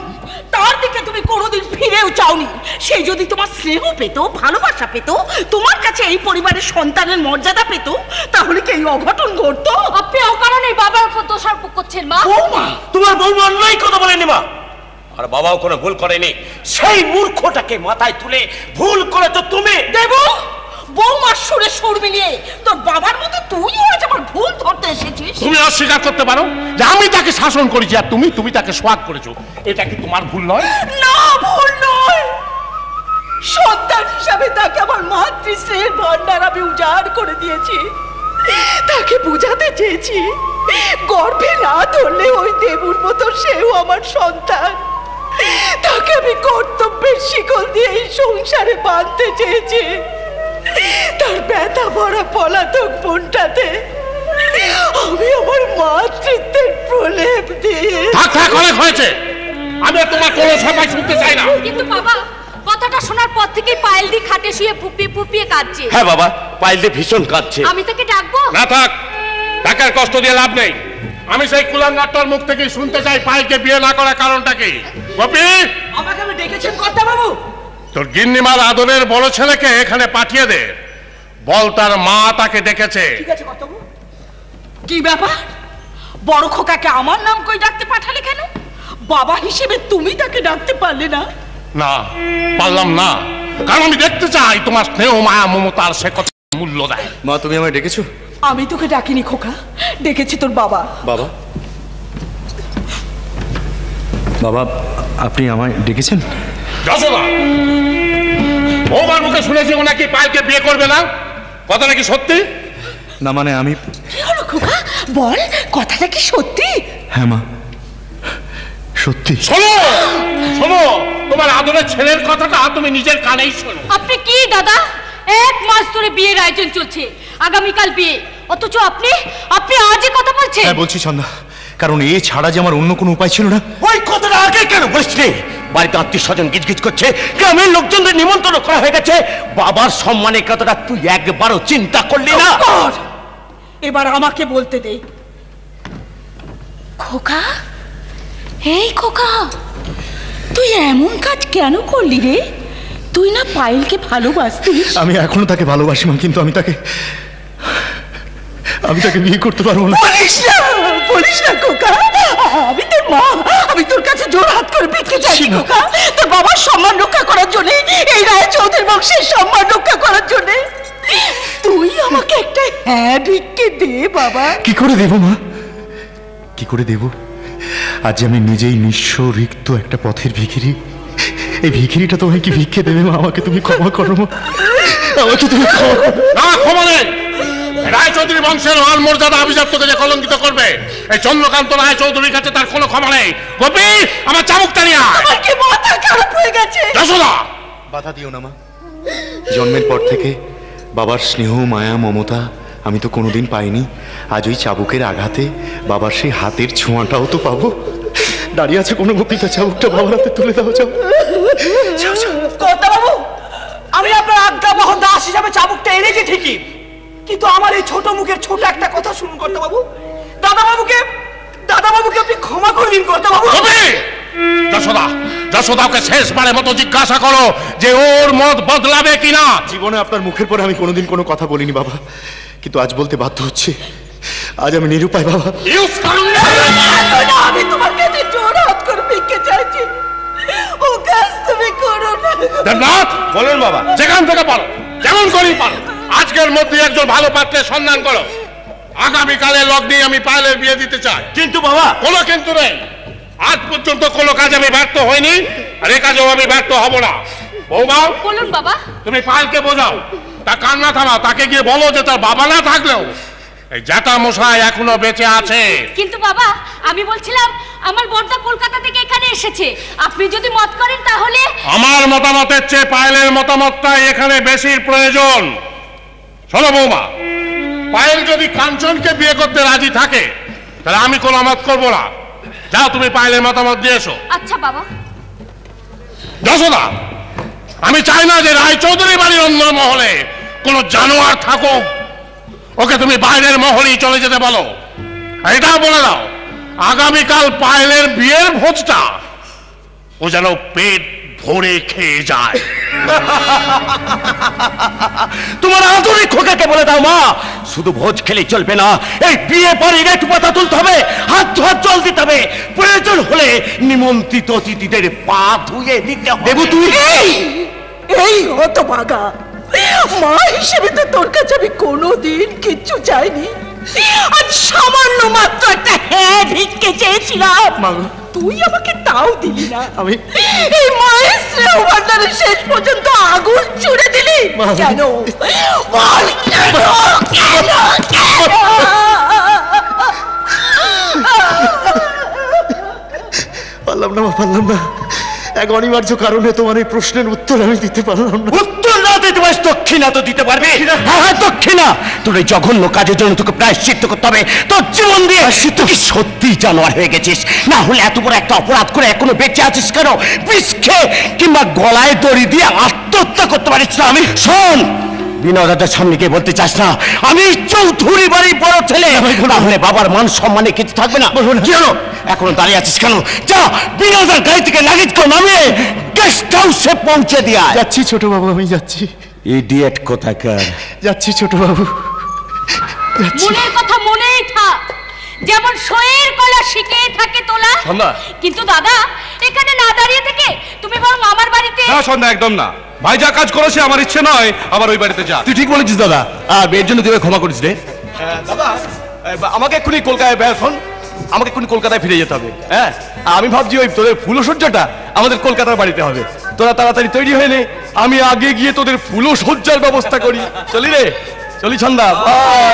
তার দিকে তুমি কোনোদিন ফিরেও চাওনি। সেই যদি তোমার স্নেহ পেত, ভালোবাসা পেত, তোমার কাছে এই পরিবারের সন্তানের মর্যাদা পেত, তাহলে কি এই অঘটন ঘটতো? আপনি অকারণে বাবার উপর দোষারোপ করছেন মা। বৌমা, তোমার বৌমা অন্যায় কথা বলেনি মা, আর বাবাও কোনো ভুল করেনি। সেই মূর্খটাকে মাথায় তুলে ভুল করে তো তুমি। দেবু, বৌমার সুরে সুর মিলিয়ে তোর বাবার মতো তুইও আজ আমার ভুল ধরতে এসেছিস। তুমি অস্বীকার করতে পারো যে আমি তাকে শাসন করেছি আর তুমি তুমি তাকে সোহাগ করেছো। এটা কি তোমার ভুল নয়? না, ভুল নয়। সন্তান হিসাবে তাকে আমার মাতৃস্নেহের ভান্ডার আমি উজাড় করে দিয়েছি। তাকে বোঝাতে চেয়েছি গর্ভে না ধরলে ওই দেবুর মতো সেও আমার সন্তান। তাকে আমি কর্তব্যের শিকল দিয়ে এই সংসারে বাঁধতে চেয়েছি। তার ব্যথা ভরা পলাতক মনটাতে আমি আমার মাতৃত্বের প্রলেপ দিয়ে। থাক থাক, অনেক হয়েছে। আমি আর তোমার কোনো সবাই শুনতে চাই না। কিন্তু বাবা, কথাটা শোনার পর থেকেই পায়েল দি খাটে শুয়ে ফুপিয়ে ফুপিয়ে কাঁদছে। হ্যাঁ বাবা, পায়েল দি ভীষণ কাঁদছে। আমি তাকে ডাকবো? না থাক, তাকে আর কষ্ট দিয়ে লাভ নেই। আমি সেই কুলাঙ্গারটার মুখ থেকে শুনতে চাই পায়েলকে বিয়ে না করার কারণটা কি। গোপী, আমাকে আমি ডেকেছেন কর্তা বাবু? তোর গিন্নিমার আদরের বড় ছেলেকে এখানে পাঠিয়ে দে, বল তার মা তাকে ডেকেছে। ঠিক আছে কর্তা বাবু। কি ব্যাপার, বড় খোকাকে আমার নাম কই ডাকতে পাঠালে কেন? বাবা হিসেবে তুমি তাকে ডাকতে পারলে না? না, পারলাম না, কারণ আমি দেখতে চাই তোমার স্নেহ মায়া মমতার সে কত মূল্য দেয়। মা, তুমি আমায় ডেকেছো? আমি তোকে ডাকিনি খোকা, ডেকেছে তোর বাবা। বাবা? বাবা, আপনি আমায় ডেকেছেন? যশোদা, বৌমার মুখে শুনেছি ও নাকি পায়েলকে বিয়ে করবে না, কথা নাকি সত্যি? না মানে আমি। কি হলো খোকা, বল, কথাটা কি সত্যি? হ্যাঁ মা, সত্যি। শোনো শোনো, তোমার আদরের ছেলের কথাটা তুমি নিজের কানেই শোনো। আপনি কি দাদা, এক মাস ধরে বিয়ের আয়োজন চলছে, আগামীকাল বিয়ে, অথচ আপনি আপনি আজই কথা বলছেন? হ্যাঁ বলছি সন্ধ্যা, কারণ এ ছাড়া যে আমার অন্য কোনো উপায় ছিল না। ওই কথাটা আগে কেন বলছিস? বাড়িতে আত্মীয় স্বজন গিজগিজ করছে, গ্রামের লোকজনদের নিমন্ত্রণ করা হয়ে গেছে, বাবার সম্মানের কথাটা তুই একবারও চিন্তা করলি না? এবার আমাকে বলতে দে। খোকা, এই খোকা, তুই এমন কাজ কেন করলি রে? তুই না পায়েলকে ভালোবাসতিস? আমি এখনো তাকে ভালোবাসি মা, কিন্তু আমি তাকে আমি তাকে বিয়ে করতে পারবো না। বলিস না, বলিস না খোকা, আমি তোর মা, আমি তোর কাছে জোর হাত করে ভিক্ষে চাইছি খোকা, তোর বাবার সম্মান রক্ষা করার জন্য, এই রায় চৌধুরী বংশের সম্মান রক্ষা করার জন্য। তুই আমাকে একটা হ্যাঁ ভিক্ষে দে বাবা। কি করে দেব মা, কি করে দেব? আজ আমি নিজেই নিঃস্ব রিক্ত একটা পথের ভিখিরি। এই ভিখিরিটা তোমায় কি ভিক্ষে দেবে মা? আমাকে তুমি ক্ষমা করো মা, আমাকে তুমি ক্ষমা করো। না, ক্ষমা নেই। রায় চৌধুরী বংশের মান মর্যাদা অভিজাত্যকে যে কলঙ্কিত করবে, এই চন্দ্রকান্ত রায় চৌধুরীর কাছে তার কোনো ক্ষমা নেই। গোপী, আমার চাবুক তাড়িয়ে আয়। আমার কি মাথা খারাপ হয়ে গেছে? যশোদা, বাধা দিও না মা। জন্মের পর থেকে বাবার স্নেহ মায়া মমতা আমি তো কোনোদিন পাইনি। আজ ওই চাবুকের আঘাতে বাবার সেই হাতের ছোঁয়াটাও তো পাবো। দাঁড়িয়ে আছে কোনো গোপীটা, চাবুকটা বাবার হাতে তুলে দাও। যাও কর্তা বাবু, আমি আপনার আজ্ঞাবহ দাস হিসাবে চাবুকটা এনেছি ঠিকই, কিন্তু আমার এই ছোট মুখের ছোট একটা কথা শুনুন কর্তা বাবু। দাদা বাবুকে দাদা বাবুকে আপনি ক্ষমা করে দিন কর্তা বাবু। যশোদা, যশোদাকে শেষবারের মতো জিজ্ঞাসা করো যে ওর মত বদলাবে কিনা। জীবনে আপনার মুখের পরে আমি কোনোদিন কোনো কথা বলিনি বাবা, কিন্তু আজ বলতে বাধ্য হচ্ছে। আজ আমি নিরুপায় বাবা। আমি তোমার কাছে জোর হাত করে ভিক্ষে চাইছি, ও কাজ তুমি করো না। দেবনাথ, বলেন বাবা। যেখান থেকে পারো, যেমন করেই পারো, আজকের মধ্যে একজন ভালো পাত্রের সন্ধান করো। আগামীকালের লগ্নে আমি পায়েলের বিয়ে দিতে চাই। কিন্তু বাবা। কোনো কিন্তু নেই। আজ পর্যন্ত কোনো কাজ আমি ব্যর্থ হইনি, আর এ কাজেও আমি ব্যর্থ হব না। বৌমা, বলুন বাবা। তুমি পায়েলকে বোঝাও, তা কান্না থামাও, তাকে গিয়ে বলো যে তার বাবা না থাকলেও এই জ্যাঠা মশাই এখনো বেঁচে আছে। কিন্তু বাবা, আমি বলছিলাম আমার বড়দা কলকাতা থেকে এখানে এসেছে, আপনি যদি মত করেন তাহলে। আমার মতামতের চেয়ে পায়েলের মতামতটাই এখানে বেশি প্রয়োজন। শোনো বৌমা, পায়েল যদি কাঞ্চনকে বিয়ে করতে রাজি থাকে তাহলে আমি কোনো মত করবো না। যাও, তুমি পায়েলের মতামত দিয়ে এসো। আচ্ছা বাবা। যশোদা, আমি চাই না যে রায় চৌধুরী বাড়ির অন্য মহলে কোনো জানোয়ার থাকুক। ওকে তুমি বাইরের মহলেই চলে যেতে বলো। এটাও বলে দাও, আগামীকাল পায়েলের বিয়ের ভোজটা ও যেন পেট ভরে খেয়ে যায়। তোমার আদরে খোকাকে বলে দাও মা, শুধু ভোজ খেলে চলবে না, এই বিয়ে পরে একটু পাতা তুলতে হবে, হাত ধোয়ার জল দিতে হবে, প্রয়োজন হলে নিমন্ত্রিত অতিথিদের পা ধুয়ে দিতে হবে। দেবু তুই এই হতভাগা, মা হিসেবে তো তোর কাছে আমি কোনোদিন কিচ্ছু চাইনি, আজ সামান্য মাত্র একটা হ্যাঁ ভিক্ষে চেয়েছিলাম, তুই আমাকে তাও দিলি না। আমি এই মায়ের স্নেহ ভান্ডারে শেষ পর্যন্ত আগুন ছুড়ে দিলি কেন? বল কেন? কেন? কেন? পারলাম না, পারলাম না, এক অনিবার্য কারণে তোমার এই প্রশ্নের উত্তর আমি দিতে পারলাম না। উত্তর না দিতে পারিস, দক্ষিণা তো দিতে পারবে। হ্যাঁ হ্যাঁ দক্ষিণা, তোর এই জঘন্য কাজের জন্য তোকে প্রায়শ্চিত্ত করতে হবে, তোর জীবন দিয়ে। তুই কি সত্যি জানোয়ার হয়ে গেছিস? না হলে এত বড় একটা অপরাধ করে এখনো বেঁচে আছিস কেন? বিষ খেয়ে কিংবা গলায় দড়ি দিয়ে আত্মহত্যা করতে পারিস না? আমি শোন, বিনয় দাদার সামনে গিয়ে বলতে চাস না আমি চৌধুরী বাড়ির বড় ছেলে, তাহলে বাবার মান সম্মানে কিছু থাকবে না। কি হলো, এখনো দাঁড়িয়ে আছিস কেন? যা বিনয় দাদার গাড়ি থেকে লাগেজ করে নামিয়ে গেস্ট হাউসে পৌঁছে দিয়া। যাচ্ছি ছোট বাবু, আমি যাচ্ছি। ইডিয়েট কোথাকার। যাচ্ছি ছোট বাবু, মনের কথা মনেই থাক, যেমন শোয়ের কলা শিখে থাকে তোলা। কিন্তু দাদা, এখানে না দাঁড়িয়ে থেকে তুমি বরং আমার বাড়িতে। না সন্ধ্যা, একদম না, ভাই যা কাজ করেছে আমার ইচ্ছে নয় আবার ওই বাড়িতে যা। তুই ঠিক বলেছিস দাদা, আর বিয়ের জন্য তুই ক্ষমা করিস রে। দাদা আমাকে এক্ষুনি কলকাতায় এখন আমাকে এক্ষুনি কলকাতায় ফিরে যেতে হবে। হ্যাঁ আমি ভাবছি ওই তোদের ফুলসজ্জাটা আমাদের কলকাতার বাড়িতে হবে, তোরা তাড়াতাড়ি তৈরি হয়ে নে, আমি আগে গিয়ে তোদের ফুলসজ্জার ব্যবস্থা করি। চলি রে, চলি ছন্দা, বাই।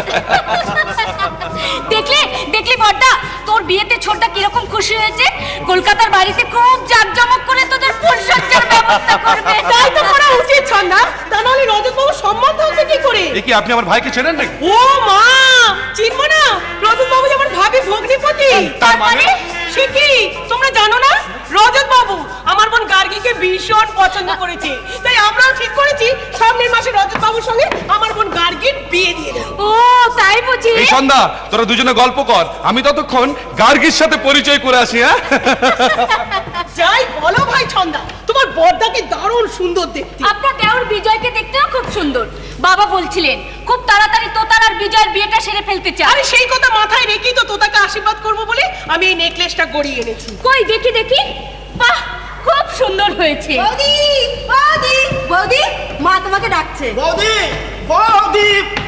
দেখলে দেখলি বড়দা, তোর বিয়েতে ছোটটা কিরকম খুশি হয়েছে। কলকাতার বাড়িতে খুব জাঁকজমক করে তোদের ফুলসজ্জার ব্যবস্থা করবে। তাই তো করা উচিত ছন্দা, তা নাহলে রজত বাবু সম্মান থাকবে কি করে? এ কি আপনি আমার ভাইকে চেনেন নাকি? ও মা, চিনবো না? রজত বাবু যেমন ভাবি ভগ্নিপতি। তার মানে সে কি তোমরা জানো না? রজত বাবু আমার বোন গার্গীকে ভীষণ পছন্দ করেছে, তাই আমরাও ঠিক করেছি সামনের মাসে রজত বাবুর সঙ্গে আমার বোন গার্গীর বিয়ে দিয়ে দেব। ও তাই বুঝি? এই সন্ধ্যা, তোরা দুজনে গল্প কর, আমি ততক্ষণ গার্গীর সাথে পরিচয় করে আসি। হ্যাঁ যাই বলো ভাই ছন্দা, তোমার বড়দাকে দারুণ সুন্দর দেখতে। আপনার দেওর বিজয়কে দেখতেও খুব সুন্দর। বাবা বলছিলেন খুব তাড়াতাড়ি তোতার আর বিজয়ের বিয়েটা সেরে ফেলতে চায়। আরে সেই কথা মাথায় রেখেই তো তোতাকে আশীর্বাদ করবো বলে আমি এই নেকলেসটা গড়িয়ে এনেছি। কই দেখি দেখি, বাহ খুব সুন্দর হয়েছে। বৌদি, বৌদি, বৌদি, মা তোমাকে ডাকছে। বৌদি, বৌদি,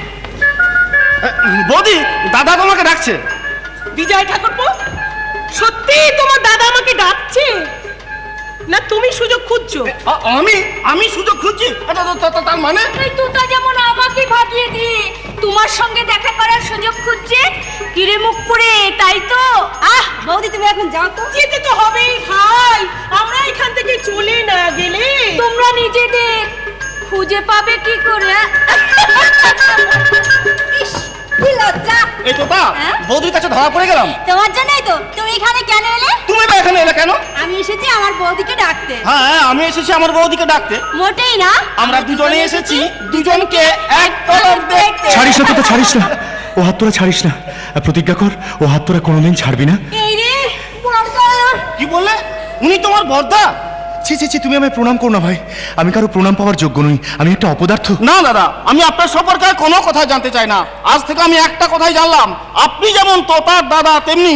বৌদি, দাদা তোমাকে ডাকছে। বিজয় ঠাকুরপো, সত্যি তোমার দাদা আমাকে ডাকছে না তুমি সুযোগ খুঁজছো? আমি আমি সুযোগ খুঁজছি? তার মানে এই তোতা যেমন আমাকে ভাগিয়ে দিয়ে তোমার সঙ্গে দেখা করার সুযোগ খুঁজছে। কিরে মুখ পুড়ে, তাই তো? আহ বৌদি, তুমি এখন যাও তো। যেতে তো হবেই ভাই, আমরা এখান থেকে চলে না গেলে তোমরা নিজেদের খুঁজে পাবে কি করে? ইস, কি লজ্জা। এই তো তা বৌদির কাছে ধরা পড়ে গেলাম। তোমার জন্যই তো। তুমি এখানে কেন এলে? তুমি বা এখানে এলে কেন? আমি এসেছি আমার বৌদিকে ডাকতে। হ্যাঁ আমি এসেছি আমার বৌদিকে ডাকতে। মোটেই না, আমরা দুজনে এসেছি দুজনকে এক পলক দেখতে। ছাড়িস না তো, ছাড়িস না, ও হাত তোরা ছাড়িস না, আর প্রতিজ্ঞা কর ও হাত তোরা কোনোদিন ছাড়বি না। এই রে বড়দা। কি বললে? উনি তোমার বড়দা? ছি ছি ছি, তুমি আমায় প্রণাম করো না ভাই, আমি কারো প্রণাম পাওয়ার যোগ্য নই, আমি একটা অপদার্থ। না দাদা, আমি আপনার সম্পর্কে কোনো কথা জানতে চাই না। আজ থেকে আমি একটা কথাই জানলাম, আপনি যেমন তোতার দাদা তেমনি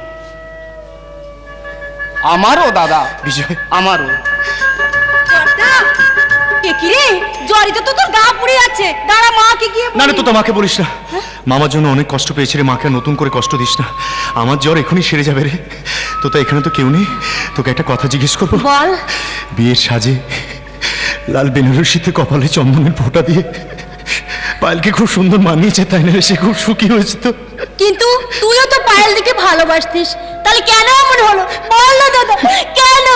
আমারও দাদা। বিজয়, আমারও। বড়দা, কে কি রে? জ্বরিতে তো তোর গা পুড়ে যাচ্ছে। দাঁড়া, মাকে গিয়ে না না তো মাকে বলিস না, মামার জন্য অনেক কষ্ট পেয়েছে রে, মাকে নতুন করে কষ্ট দিস না, আমার জ্বর এখনই সেরে যাবে রে। তো তা এখানে তো কেউ নেই, তোকে একটা কথা জিজ্ঞেস করবো। বল। বিয়ের সাজে লাল বেনারসিতে কপালে চন্দনের ফোঁটা দিয়ে পায়েলকে খুব সুন্দর মানিয়েছে, তাই না? সে খুব সুখী হয়েছে তো। কিন্তু তুইও তো পায়েল দিকে ভালোবাসতিস, তাহলে কেন এমন হলো বল না দাদা? কেন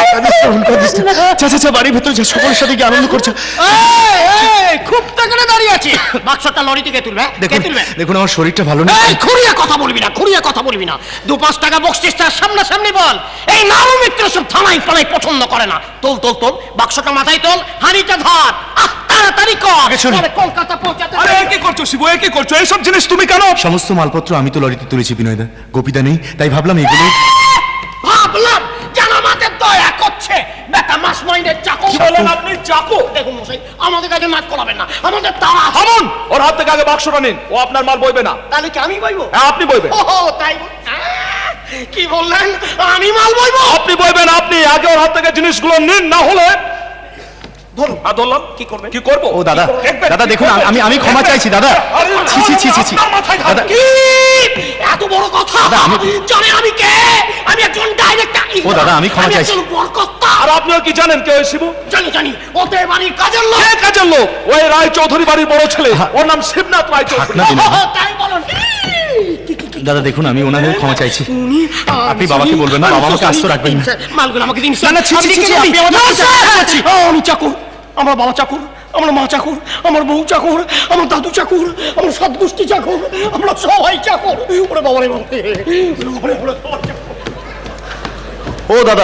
চাচা বাড়ির ভেতর যা, সকলের সাথে গিয়ে আনন্দ করছে। খুব টাকাটা দাঁড়িয়ে আছে, বাক্সটা লরি থেকে তুলবে। দেখুন দেখুন আমার শরীরটা ভালো না। খুঁড়িয়ে কথা বলবি না, খুঁড়িয়ে কথা বলবি না। দু পাঁচ টাকা বকশিস তার সামনাসামনি বল। এই নাম মিত্র সব থানায় পালাই পছন্দ করে না। তোল তোল তোল, বাক্সটা মাথায় তোল, হাঁড়িটা ধর, আহ তাড়াতাড়ি কর, কলকাতা পৌঁছাতে। আরে কি করছো শিবু, কি করছো? এইসব জিনিস তুমি কেন? সমস্ত মালপত্র আমি তো লরিতে তুলেছি বিনয়দা, গোপীদা নেই, তাই ভাবলাম এগুলো। ভাবলাম যেন আমাদের দয়া করছে বেটা মাস মাইনের চাকর। কি বলেন আপনি? চাকর? দেখুন মশাই, আমাদের কাছে নাচ করাবেন না, আমাদের তারা আছে। থামুন, ওর হাত থেকে আগে বাক্সটা নিন। ও আপনার মাল বইবে না। তাহলে কি আমি বইবো? হ্যাঁ, আপনি বইবেন। ও তাই বল- আহ, কি বললেন? আমি মাল বইবো? আপনি বইবেন। আপনি আগে ওর হাত থেকে জিনিসগুলো নিন, না হলে ধরুন। আর ধরলাম কি করবেন? কি করবো? ও দাদা, দাদা দেখুন, আমি আমি ক্ষমা চাইছি দাদা। ছি ছি ছি ছি ছি দাদা, কি এত বড় কথা? জানেন আমি কে? আমি একজন ডাইরেক্টর। ও দাদা, আমি ক্ষমা চাইছি। একজন বরকর্তা। আর আপনিও কি জানেন কে ওই শিবু? জানি জানি, ওদের বাড়ির কাজের লোক। কে কাজের লোক? ওই রায় চৌধুরী বাড়ির বড় ছেলে, ওর নাম শিবনাথ রায় চৌধুরী। না, বিনোদ। ও, তাই বলুন। দাদা দেখুন, আমি ওনাদের ক্ষমা চাইছি। উনি, আপনি বাবাকে বলবেন না, বাবা আমাকে আস্ত রাখবেন না। মালগুলো আমাকে দিন। না, না, ছি, ছি, ছি, ছি, আপনি আমাকে না, ক্ষমা স্যার। চাইছি। ও, আমি চাকর, আমার বাবা চাকর, আমার মা চাকর, আমার বউ চাকর, আমার দাদু চাকর, আমার সাত গোষ্ঠী চাকর, আমরা সবাই চাকর। ওরে বাবা রে বাবা। ওরে, ওরে, ওরে। ও দাদা,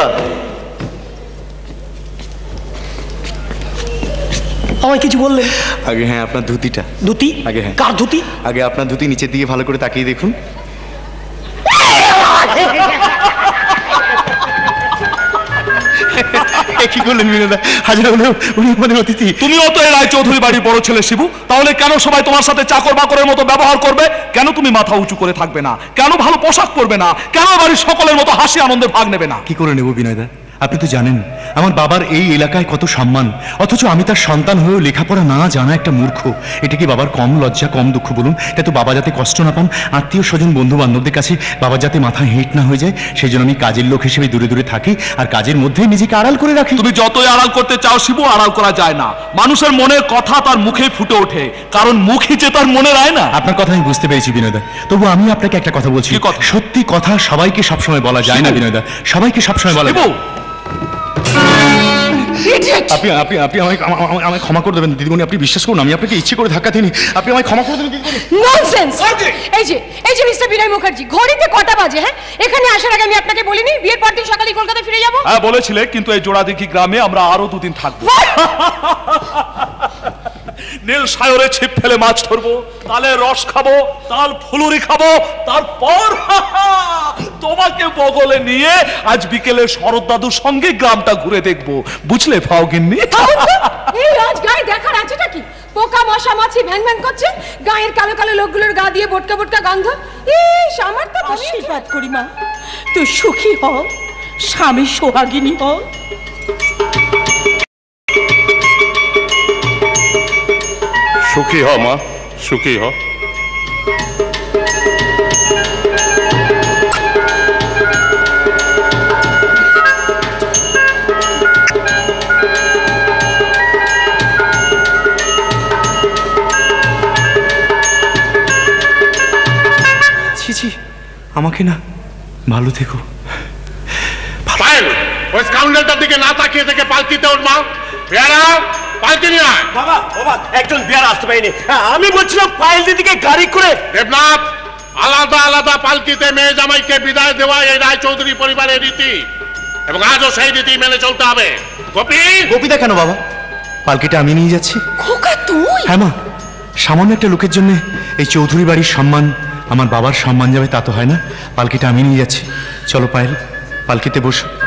আমায় কিছু বললেন? আগে হ্যাঁ আপনার ধুতিটা। ধুতি? আগে হ্যাঁ। কার ধুতি? আগে আপনার ধুতি নিচের দিকে ভালো করে তাকিয়ে দেখুন। কি করলেন বিনোদা? হাজার উনি মানে অতিথি। তুমিও তো এই রায় চৌধুরী বাড়ির বড় ছেলে শিবু, তাহলে কেন সবাই তোমার সাথে চাকর বাকরের মতো ব্যবহার করবে? কেন তুমি মাথা উঁচু করে থাকবে না? কেন ভালো পোশাক পরবে না? কেন বাড়ির সকলের মতো হাসি আনন্দে ভাগ নেবে না? কি করে নেব বিনয়দা? আপনি তো জানেন আমার বাবার এই এলাকায় কত সম্মান, অথচ আমি তার সন্তান হয়েও লেখাপড়া না জানা একটা মূর্খ। এটা কি বাবার কম লজ্জা, কম দুঃখ বলুন? তাই তো বাবা যাতে কষ্ট না পান, আত্মীয় স্বজন বন্ধু বান্ধবদের কাছে বাবা যাতে মাথা হেঁট না হয়ে যায়, সেই জন্য আমি কাজের লোক হিসেবে দূরে দূরে থাকি আর কাজের মধ্যে নিজেকে আড়াল করে রাখি। তুমি যতই আড়াল করতে চাও শিবু, আড়াল করা যায় না। মানুষের মনের কথা তার মুখে ফুটে ওঠে, কারণ মুখই যে তার মনে রায় না। আপনার কথা আমি বুঝতে পেরেছি বিনোদা, তবু আমি আপনাকে একটা কথা বলছি। সত্যি কথা সবাইকে সবসময় বলা যায় না বিনোদা, সবাইকে সবসময় বলা যায়। আপনি আপনি আপনি আমায় আমায়- আমায় ক্ষমা করে দেবেন দিদিমণি, আপনি বিশ্বাস করুন আমি আপনাকে ইচ্ছে করে ধাক্কা দিইনি, আপনি আমায় ক্ষমা করে দেবেন দিদিমণি। ননসেন্স! এই যে এই যে মিস্টার বিনয় মুখার্জি, ঘড়িতে কটা বাজে? হ্যাঁ, এখানে আসার আগে আমি আপনাকে বলিনি বিয়ের পর দিন সকালে কলকাতা ফিরে যাব? হ্যাঁ বলেছিলে, কিন্তু এই জোড়াদিঘি গ্রামে আমরা আরো দুদিন থাকবো। নীল সায়রে ছিপ ফেলে মাছ ধরবো, তালে রস খাবো, তাল ফুলুরি খাবো, তারপর তোমাকে বগলে নিয়ে আজ বিকেলে শরৎ দাদুর সঙ্গে গ্রামটা ঘুরে দেখবো, বুঝলে ফাওগিন্নি? এই আজ গায়ে দেখার আছেটা কি? পোকা মশা মাছি ভ্যান ভ্যান করছে, গায়ের কালো কালো লোকগুলোর গা দিয়ে বোটকা বোটকা গন্ধ। ইস, আমার তো আশীর্বাদ করি মা, তুই সুখী হ, স্বামী সোহাগিনী হ। সুখী হ মা, সুখী হ। ছি ছি, আমাকে না, ভালো থেকো। পায়েল, ওই স্কাউন্ডারটার দিকে না তাকিয়ে থেকে পালকিতে ওর মা। পেয়ারা, পালকি নিয়ে আয়। বাবা বাবা, একজন বিয়ার আসতে পারিনি, আমি বলছিলাম পায়েল দিদিকে গাড়ি করে। দেবনাথ, আলাদা আলাদা পালকিতে মেয়ে জামাইকে বিদায় দেওয়া এই রায় চৌধুরী পরিবারের রীতি, এবং আজও সেই রীতি মেনে চলতে হবে। গোপী, গোপীদা কেন বাবা? পালকিটা আমি নিয়ে যাচ্ছি। খোকা তুই? হ্যাঁ মা, সামান্য একটা লোকের জন্য এই চৌধুরী বাড়ির সম্মান, আমার বাবার সম্মান যাবে তা তো হয় না। পালকিটা আমি নিয়ে যাচ্ছি। চলো পায়েল, পালকিতে বসো।